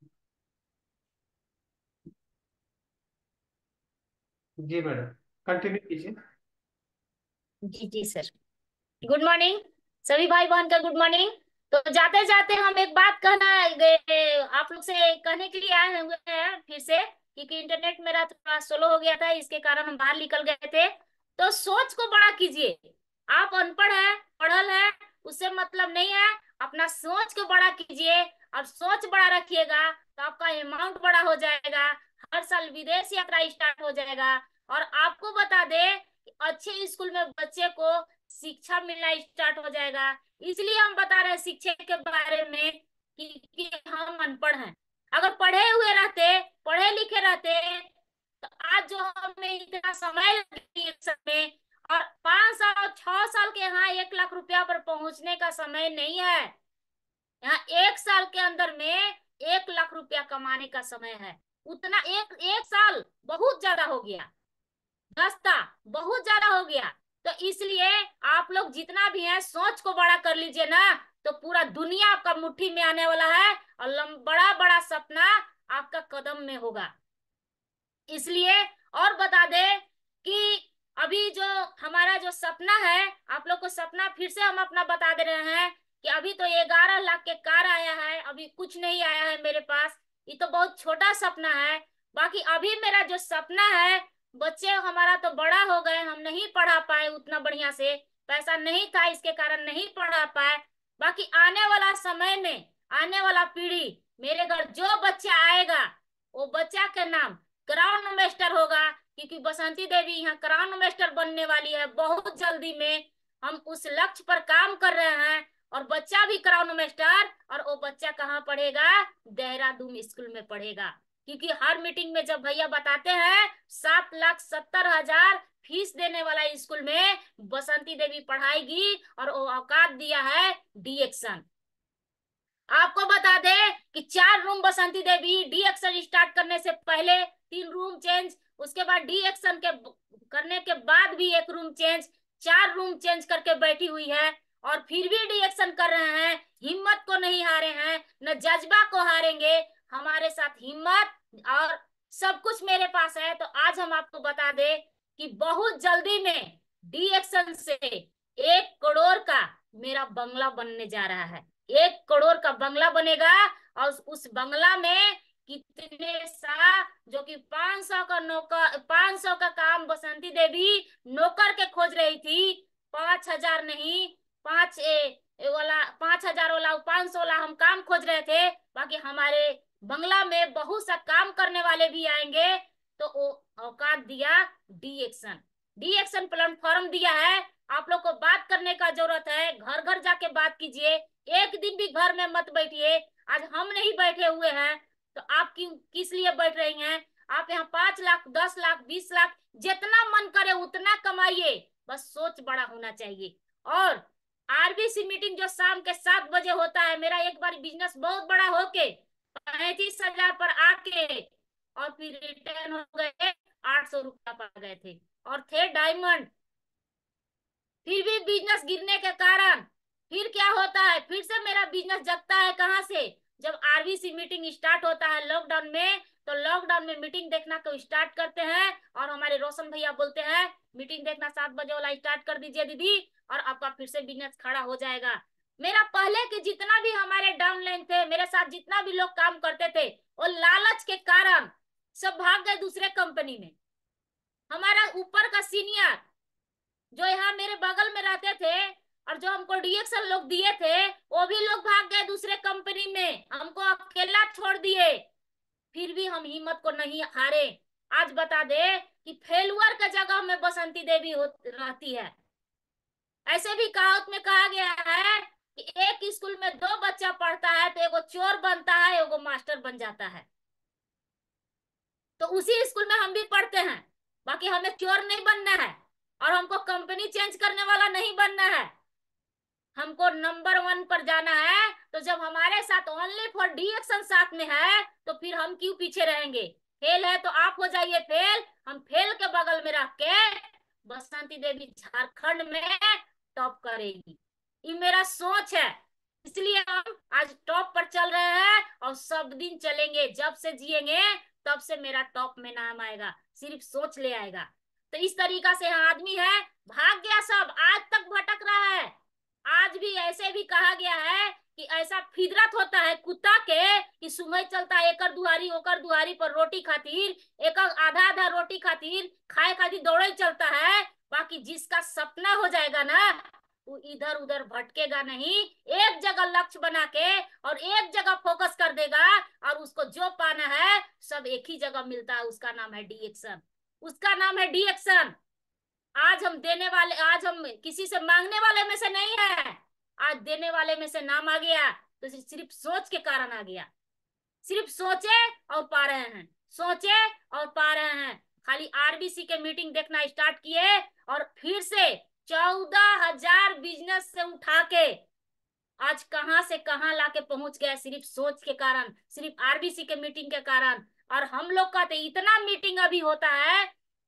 जी मैडम, कंटिन्यू कीजिए। जी जी सर। गुड मॉर्निंग सभी भाई बहन का गुड मॉर्निंग। तो जाते जाते हम एक बात कहना गए आप लोग से, कहने के लिए आए हुए हैं फिर से, क्योंकि इंटरनेट मेरा थोड़ा स्लो हो गया था, इसके कारण हम बाहर निकल गए थे। तो सोच को बड़ा कीजिए। आप अनपढ़ है, पढ़ल है, उससे मतलब नहीं है। अपना सोच को बड़ा कीजिए, और सोच बड़ा रखिएगा तो आपका अमाउंट बड़ा हो जाएगा। हर साल विदेश यात्रा स्टार्ट हो जाएगा। और आपको बता दे कि अच्छे स्कूल में बच्चे को शिक्षा मिलना स्टार्ट हो जाएगा। इसलिए हम बता रहे हैं शिक्षा के बारे में कि हम अनपढ़ हैं। अगर पढ़े हुए रहते, पढ़े लिखे रहते, तो आज जो हमें इतना समय लगे में, और 5 साल 6 साल के यहाँ 1 लाख रुपया पर पहुंचने का समय नहीं है। यहाँ 1 साल के अंदर में 1 लाख रुपया कमाने का समय है। उतना एक एक साल बहुत ज्यादा हो गया, रास्ता बहुत ज्यादा हो गया। तो इसलिए आप लोग जितना भी है सोच को बड़ा कर लीजिए ना, तो पूरा दुनिया आपका मुट्ठी में आने वाला है, और बड़ा बड़ा सपना आपका कदम में होगा। इसलिए और बता दे कि अभी जो हमारा जो सपना है, आप लोग को सपना फिर से हम अपना बता दे रहे हैं कि अभी तो 11 लाख के कार आया है, अभी कुछ नहीं आया है मेरे पास। ये तो बहुत छोटा सपना है। बाकी अभी मेरा जो सपना है, बच्चे हमारा तो बड़ा हो गए, हम नहीं पढ़ा पाए उतना बढ़िया से, पैसा नहीं था इसके कारण नहीं पढ़ा पाए। बाकी आने वाला समय में, आने वाला पीढ़ी, मेरे घर जो बच्चा आएगा वो बच्चा के नाम क्राउन मास्टर होगा, क्योंकि बसंती देवी यहाँ क्राउन मास्टर बनने वाली है बहुत जल्दी में। हम उस लक्ष्य पर काम कर रहे हैं। और बच्चा भी क्राउन मास्टर, और वो बच्चा कहाँ पढ़ेगा? देहरादून स्कूल में पढ़ेगा। क्योंकि हर मीटिंग में जब भैया बताते हैं 7,70,000 फीस देने वाला स्कूल में बसंती देवी पढ़ाएगी, और वो औकात दिया है डीएक्शन। आपको बता दे कि 4 room Basanti Devi D action start करने से पहले 3 रूम चेंज, उसके बाद डी एक्शन के करने के बाद भी 1 रूम चेंज, 4 रूम चेंज करके बैठी हुई है। और फिर भी डी एक्शन कर रहे हैं, हिम्मत को नहीं हारे हैं, न जज्बा को हारेंगे। हमारे साथ हिम्मत और सब कुछ मेरे पास है। तो आज हम आपको बता दे कि बहुत जल्दी में डी एक्शन से 1 करोड़ का मेरा बंगला बनने जा रहा है। 1 करोड़ का बंगला बनेगा, और उस बंगला में कितने सा, जो कि 500 का नौकर, 500 का काम बसंती देवी नौकर के खोज रही थी। 5,000 नहीं, 5,000 वाला, 500 वाला हम काम खोज रहे थे। बाकी हमारे बंगला में बहुत सा काम करने वाले भी आएंगे। तो वो औकात दिया D action, D action platform दिया है। आप लोग को बात करने का जरूरत है, घर घर जाके बात कीजिए। एक दिन भी घर में मत बैठिए। आज हम नहीं बैठे हुए हैं तो आप क्यों, किस लिए बैठ रही हैं? आप यहाँ 5 लाख, 10 लाख, 20 लाख, जितना मन करे उतना कमाइए, बस सोच बड़ा होना चाहिए। और आरबीसी मीटिंग जो शाम के 7 बजे होता है, मेरा एक बार बिजनेस बहुत बड़ा होके 35,000 पर आके, और फिर रिटर्न हो गए 800 रुपया पा गए थे, और थे डायमंड। फिर भी बिजनेस गिरने के कारण फिर क्या होता है, फिर से मेरा बिजनेस जगता है। कहाँ से? जब आरबीसी मीटिंग स्टार्ट होता है लॉकडाउन में, तो लॉकडाउन में मीटिंग देखना को स्टार्ट करते हैं, और हमारे रोशन भैया बोलते हैं मीटिंग देखना 7 बजे वाला स्टार्ट कर दीजिए दीदी, और आपका फिर से बिजनेस खड़ा हो जाएगा। मेरा पहले के जितना भी हमारे डाउनलाइन थे, मेरे साथ जितना भी लोग काम करते थे, वो लालच के कारण सब भाग गए दूसरे कंपनी में। हमारा ऊपर का सीनियर जो यहाँ मेरे बगल में रहते थे, और जो हमको डीएक्शन लोग दिए थे, वो भी लोग भाग गए दूसरे कंपनी में, हमको अकेला छोड़ दिए। फिर भी हम हिम्मत को नहीं हारे। आज बता दे कि फेलुअर का जगह में बसंती देवी रहती है। ऐसे भी कहावत में कहा गया है कि एक स्कूल में 2 बच्चा पढ़ता है तो एगो चोर बनता है, एगो मास्टर बन जाता है। तो उसी स्कूल में हम भी पढ़ते हैं। बाकी हमें चोर नहीं बनना है, और हमको कंपनी चेंज करने वाला नहीं बनना है। हमको नंबर 1 पर जाना है। तो जब हमारे साथ ओनली फॉर डी एक्शन साथ में है, तो फिर हम क्यों पीछे रहेंगे? फेल है तो आप हो जाइए फेल, हम फेल के बगल में रख के बसंती देवी झारखंड में टॉप करेगी। ये मेरा सोच है, इसलिए हम आज टॉप पर चल रहे हैं, और सब दिन चलेंगे। जब से जिएंगे तब से मेरा टॉप में नाम आएगा, सिर्फ सोच ले आएगा। तो इस तरीका से यहाँ आदमी है, भाग गया सब, आज तक भटक रहा है। आज भी ऐसे भी कहा गया है कि ऐसा फितरत होता है कुत्ता के कि सुबह चलता है एकर दुआरी ओकर दुआरी पर रोटी खातिर, एक आधा आधा रोटी खातिर खाए खातिर दौड़े चलता है। बाकी जिसका सपना हो जाएगा ना, तू इधर उधर भटकेगा नहीं, एक जगह लक्ष्य बना के और एक जगह फोकस कर देगा, और उसको जो पाना है सब एक ही जगह मिलता है, उसका नाम है डी एक्शन। उसका नाम है डी एक्शन। आज हम देने वाले, आज हम किसी से मांगने वाले में से नहीं है, आज देने वाले में से नाम आ गया, तो सिर्फ सोच के कारण आ गया। सिर्फ सोचे और पा रहे हैं, सोचे और पा रहे हैं। खाली आरबीसी के मीटिंग देखना स्टार्ट किए, और फिर से 14,000 बिजनेस से उठा के आज कहां से कहां लाके पहुंच गया, सिर्फ सोच के कारण, सिर्फ आरबीसी के मीटिंग के कारण। और हम लोग का तो इतना मीटिंग अभी होता है,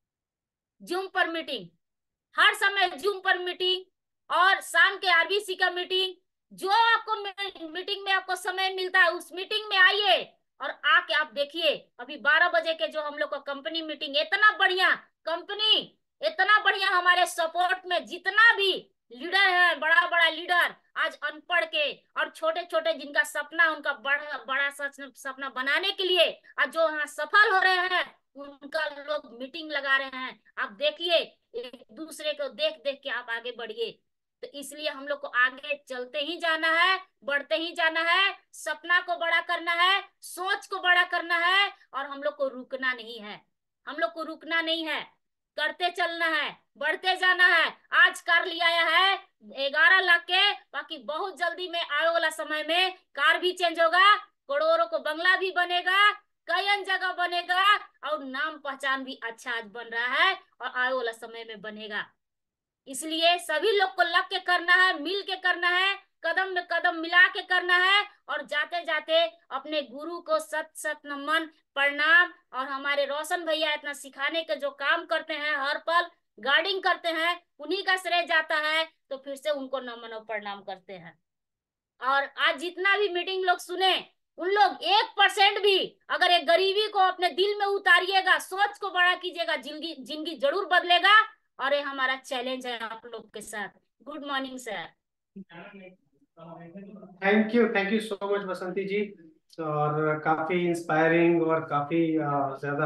जूम पर मीटिंग, हर समय जूम पर मीटिंग, और शाम के आरबीसी का मीटिंग। जो आपको मीटिंग में आपको समय मिलता है उस मीटिंग में आइए, और आके आप देखिए अभी 12 बजे के जो हम लोग का कंपनी मीटिंग, इतना बढ़िया कंपनी, इतना बढ़िया हमारे सपोर्ट में जितना भी लीडर है, बड़ा बड़ा लीडर, आज अनपढ़ के और छोटे छोटे जिनका सपना, उनका बड़ा बड़ा सपना बनाने के लिए आज जो यहाँ सफल हो रहे हैं, उनका लोग मीटिंग लगा रहे हैं। आप देखिए, एक दूसरे को देख देख के आप आगे बढ़िए। तो इसलिए हम लोग को आगे चलते ही जाना है, बढ़ते ही जाना है, सपना को बड़ा करना है, सोच को बड़ा करना है, और हम लोग को रुकना नहीं है। हम लोग को रुकना नहीं है, करते चलना है, बढ़ते जाना है। आज कार लिया है 11 लाख के, बाकी बहुत जल्दी में आने वाला समय में कार भी चेंज होगा, करोड़ों को बंगला भी बनेगा, कई जगह बनेगा, और नाम पहचान भी अच्छा आज बन रहा है और आने वाला समय में बनेगा। इसलिए सभी लोग को लग के करना है, मिल के करना है, कदम में कदम मिला के करना है, और जाते जाते अपने गुरु को सत सत नमन प्रणाम। और हमारे रोशन भैया इतना सिखाने के जो काम करते हैं, हर पल गाइडिंग करते हैं, उन्हीं का श्रेय जाता है, तो फिर से उनको नमन और प्रणाम करते हैं। और आज जितना भी मीटिंग लोग सुने, उन लोग 1% भी अगर एक गरीबी को अपने दिल में उतारिएगा, सोच को बड़ा कीजिएगा, जिंदगी जिंदगी जरूर बदलेगा। और ये हमारा चैलेंज है आप लोग के साथ। Good morning sir. Thank you so much Basanti ji. और काफी इंस्पायरिंग और काफी ज्यादा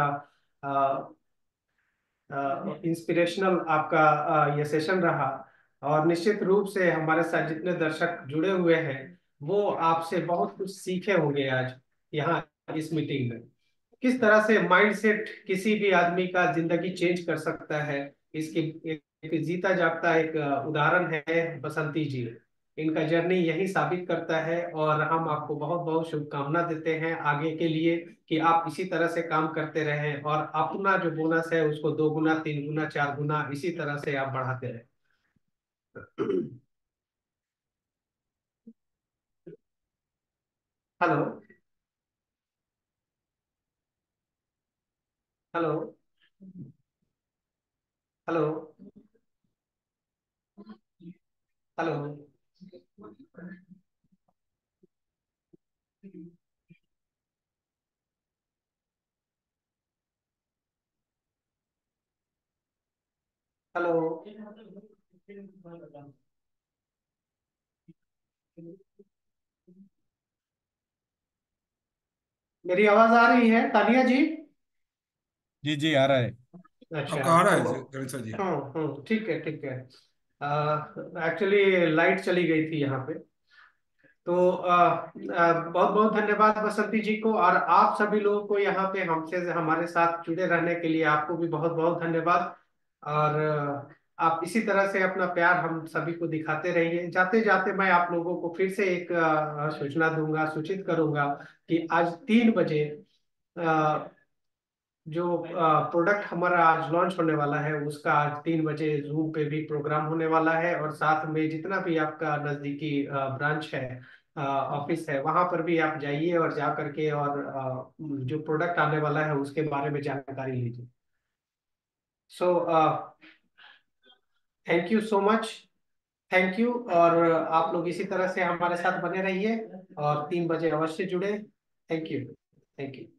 इंस्पिरेशनल आपका ये सेशन रहा। और निश्चित रूप से हमारे साथ जितने दर्शक जुड़े हुए हैं वो आपसे बहुत कुछ सीखे होंगे आज यहाँ इस मीटिंग में। किस तरह से माइंडसेट किसी भी आदमी का जिंदगी चेंज कर सकता है, इसकी एक जीता जागता एक उदाहरण है बसंती जी। इनका जर्नी यही साबित करता है, और हम आपको बहुत बहुत शुभकामना देते हैं आगे के लिए कि आप इसी तरह से काम करते रहें और अपना जो बोनस है उसको 2 गुना 3 गुना 4 गुना इसी तरह से आप बढ़ाते रहें। Hello. Hello. Hello. Hello. Hello. मेरी आवाज आ रही है तानिया जी? जी जी आ रहा है। अच्छा आपका आ रहा तो है गणेशा जी? ठीक है ठीक है। एक्चुअली लाइट चली गई थी यहाँ पे। तो बहुत बहुत धन्यवाद बसंती जी को, और आप सभी लोगों को यहाँ पे हमसे हमारे साथ जुड़े रहने के लिए आपको भी बहुत बहुत धन्यवाद। और आप इसी तरह से अपना प्यार हम सभी को दिखाते रहिए। जाते जाते मैं आप लोगों को फिर से एक सूचना दूंगा, सूचित करूंगा कि आज 3 बजे जो प्रोडक्ट हमारा आज लॉन्च होने वाला है उसका आज 3 बजे जूम पे भी प्रोग्राम होने वाला है। और साथ में जितना भी आपका नजदीकी ब्रांच है, ऑफिस है, वहां पर भी आप जाइए और जा करके और जो प्रोडक्ट आने वाला है उसके बारे में जानकारी लीजिए। So thank you so much. Thank you. और आप लोग इसी तरह से हमारे साथ बने रहिए और 3 बजे अवश्य जुड़े। Thank you. Thank you.